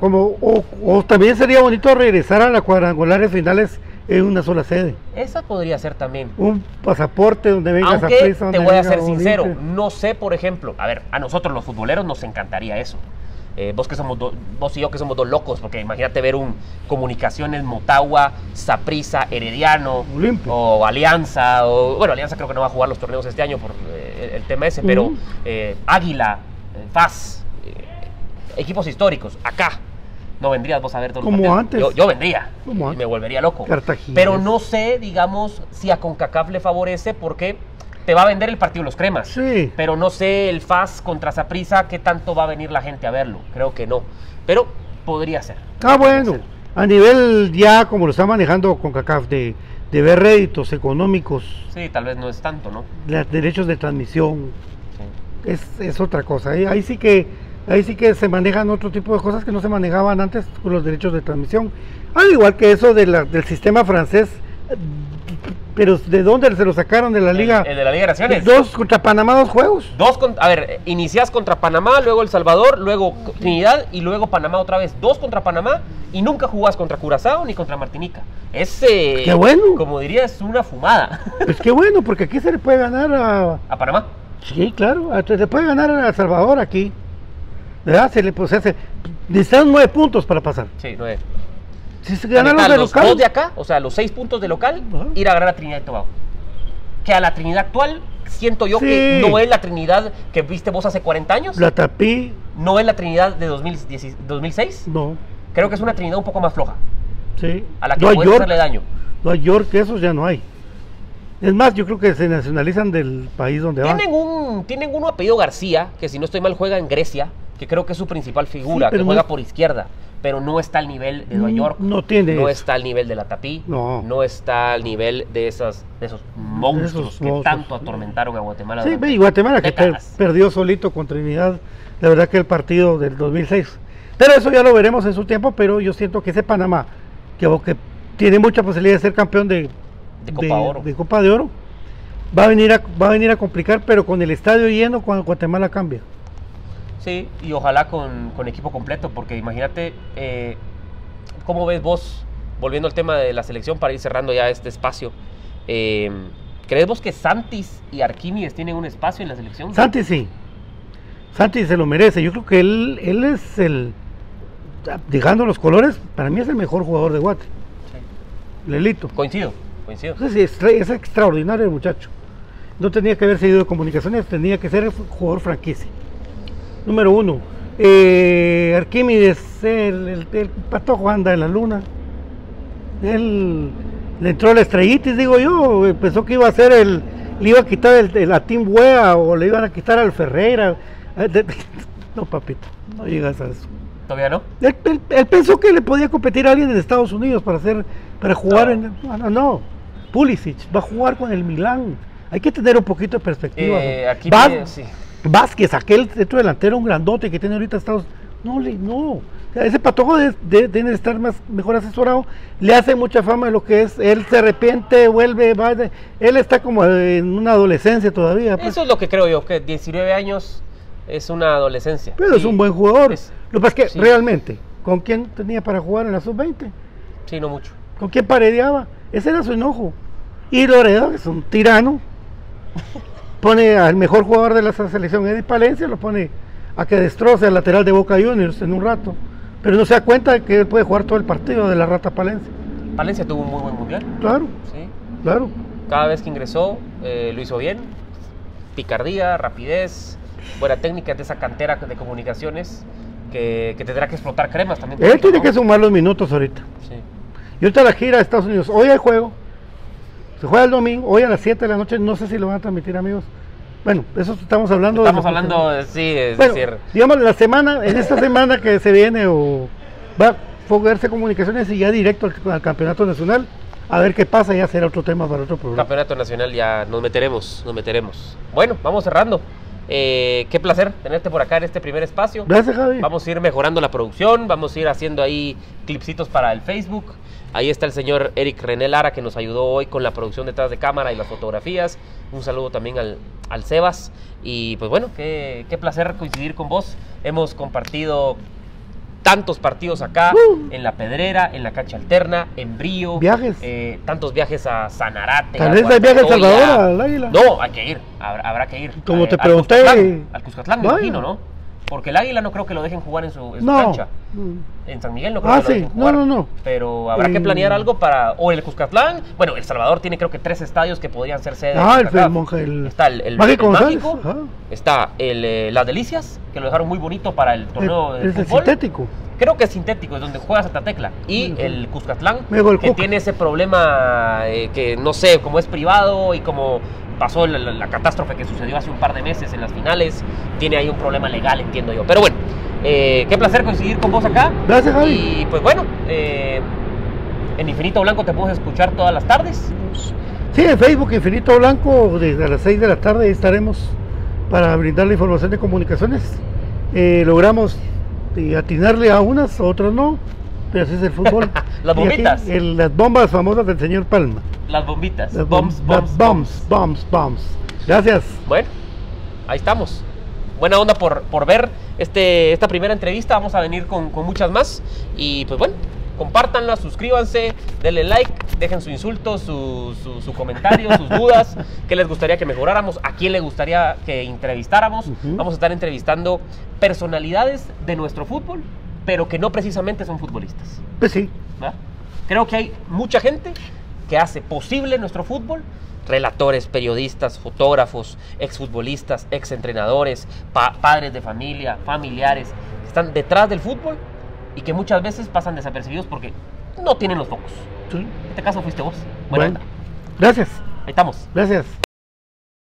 o también sería bonito regresar a las cuadrangulares finales en una sola sede. Esa podría ser también. Un pasaporte donde venga Aunque Saprissa, te voy a ser Olimpia. sincero, no sé, por ejemplo, a ver, a nosotros los futboleros nos encantaría eso. Vos y yo que somos dos locos, porque imagínate ver un Comunicaciones, Motagua, Saprissa, Herediano, Olimpia. o Alianza, bueno, Alianza creo que no va a jugar los torneos este año por el tema ese, pero Águila, FAS, equipos históricos, acá. No vendrías vos a ver todos los partidos. Antes. Yo vendría, como me volvería loco. Cartagena. Pero no sé, digamos, si a CONCACAF le favorece, porque te va a vender el partido los Cremas. Sí. Pero no sé el FAS contra Saprissa, qué tanto va a venir la gente a verlo. Creo que no. Pero podría ser. Bueno. A nivel ya como lo está manejando CONCACAF de ver réditos económicos. Sí, tal vez no es tanto, ¿no? Los derechos de transmisión. Sí. Es otra cosa. Ahí sí que se manejan otro tipo de cosas que no se manejaban antes con los derechos de transmisión. Al igual que eso del sistema francés. Pero ¿de dónde se lo sacaron? De la Liga. El de la Liga de Naciones. 2 contra Panamá, 2 juegos. A ver, inicias contra Panamá, luego El Salvador, luego Trinidad y luego Panamá otra vez. 2 contra Panamá y nunca jugás contra Curazao ni contra Martinica. Qué bueno. Como diría, es una fumada. Pues qué bueno, porque aquí se le puede ganar a Panamá. Sí, claro, se le puede ganar a El Salvador aquí. ¿Verdad? Necesitan 9 puntos para pasar. Sí, 9. Si se ganan los de local. 2 de acá, o sea, los 6 puntos de local, ir a ganar a Trinidad y Tobago. Que a la Trinidad actual, siento yo que no es la Trinidad que viste vos hace 40 años. La Tapí. No es la Trinidad de 2006. No. Creo que es una Trinidad un poco más floja. Sí. A la que puedes hacerle daño. Nueva York, esos ya no hay. Es más, yo creo que se nacionalizan del país donde van. Tienen uno apellido García, que si no estoy mal juega en Grecia, que creo que es su principal figura, que juega por izquierda. Pero no está al nivel de Nueva York, no está al nivel de la Tapí, no está al nivel de esos monstruos que tanto atormentaron a Guatemala. Sí, y Guatemala que perdió solito con Trinidad, la verdad que el partido del 2006. Pero eso ya lo veremos en su tiempo, pero yo siento que ese Panamá, que tiene mucha posibilidad de ser campeón de Copa de Oro, va a venir a complicar, pero con el estadio lleno, cuando Guatemala cambia. Sí, y ojalá con equipo completo, porque imagínate, ¿cómo ves vos, volviendo al tema de la selección para ir cerrando ya este espacio, ¿crees vos que Santis y Arquímedes tienen un espacio en la selección? Santis sí, Santis se lo merece, yo creo que él es dejando los colores, para mí es el mejor jugador de Guate, sí. Lelito. Coincido. Entonces, es extraordinario el muchacho, no tenía que haber seguido de Comunicaciones, tenía que ser jugador franquicia. Número 1, Arquímedes, el patojo anda en la luna, Él le entró la estrellitis, digo yo, pensó que iba a ser le iba a quitar la Team Wea o le iban a quitar al Ferreira. No, papito, no llegas a eso. ¿Todavía no? Él pensó que le podía competir a alguien en Estados Unidos para jugar no. Pulisic va a jugar con el Milán. Hay que tener un poquito de perspectiva. Sí. Vázquez, aquel centro delantero, un grandote que tiene ahorita Estados Unidos. No. O sea, ese patojo debe estar mejor asesorado. Le hace mucha fama de lo que es. Él se arrepiente, vuelve, va. Él está como en una adolescencia todavía. Pues. Eso es lo que creo yo, que 19 años es una adolescencia. Pero sí, es un buen jugador. Lo que pasa es que realmente, ¿con quién tenía para jugar en la sub-20? Sí, no mucho. ¿Con quién paredeaba? Ese era su enojo. Y Loredo, que es un tirano, pone al mejor jugador de la selección, Eddie Palencia, lo pone a que destroce al lateral de Boca Juniors en un rato. Pero no se da cuenta de que él puede jugar todo el partido de la rata Palencia. Palencia tuvo un muy buen mundial. Claro. Sí. Claro. Cada vez que ingresó, lo hizo bien. Picardía, rapidez, buena técnica de esa cantera de comunicaciones que tendrá que explotar Cremas también. Él tiene que sumar los minutos ahorita. Sí. Y ahorita la gira de Estados Unidos. Hoy hay juego. Se juega el domingo, hoy a las 7 de la noche. No sé si lo van a transmitir, amigos. Bueno, eso estamos hablando. Sí, es bueno, decir. Digamos, en esta semana que se viene, o va a foguearse comunicaciones y ya directo al campeonato nacional. A ver qué pasa, ya será otro tema para otro programa. Campeonato nacional ya nos meteremos. Bueno, vamos cerrando. Qué placer tenerte por acá en este primer espacio. Gracias, Javi. Vamos a ir mejorando la producción, vamos a ir haciendo ahí clipsitos para el Facebook. Ahí está el señor Eric René Lara, que nos ayudó hoy con la producción detrás de cámara y las fotografías. Un saludo también al Sebas. Y pues bueno, qué placer coincidir con vos. Hemos compartido tantos partidos acá, en La Pedrera, en la cancha alterna, en Brío. Viajes. Tantos viajes a Sanarate. Tal vez hay viajes a El Salvador, al Águila. No, hay que ir, habrá que ir. Como te pregunté. Al Cuscatlán, me imagino, ¿no? Porque el Águila no creo que lo dejen jugar en su cancha. En San Miguel no creo que lo dejen jugar. No. Pero habrá que planear algo o el Cuscatlán. Bueno, El Salvador tiene creo que 3 estadios que podrían ser sede. Está el Mágico. Está Las Delicias, que lo dejaron muy bonito para el torneo de fútbol. Sintético. Creo que es sintético, es donde juega Santa Tecla. Y el Cuscatlán, que tiene ese problema que no sé, como es privado y como pasó la catástrofe que sucedió hace un par de meses en las finales, tiene ahí un problema legal, entiendo yo. Pero bueno, qué placer coincidir con vos acá. Gracias, Javi. Y pues bueno, en Infinito Blanco te puedes escuchar todas las tardes. Sí, en Facebook Infinito Blanco, desde las 6 de la tarde estaremos para brindar la información de comunicaciones. Logramos atinarle a unas, a otras no, pero así es el fútbol. Las bombitas. Aquí, las bombas famosas del señor Palma. Las bombitas. Bombs. Gracias. Bueno, ahí estamos. Buena onda por ver esta primera entrevista. Vamos a venir con muchas más. Y pues bueno, compártanla, suscríbanse, denle like, dejen su insulto, su comentario, sus dudas, qué les gustaría que mejoráramos, a quién le gustaría que entrevistáramos. Vamos a estar entrevistando personalidades de nuestro fútbol, pero que no precisamente son futbolistas. Pues sí. ¿Verdad? Creo que hay mucha gente que hace posible nuestro fútbol. Relatores, periodistas, fotógrafos, exfutbolistas, exentrenadores, padres de familia, familiares, que están detrás del fútbol y que muchas veces pasan desapercibidos porque no tienen los focos. Sí. En este caso fuiste vos. Bueno, gracias. Ahí estamos. Gracias.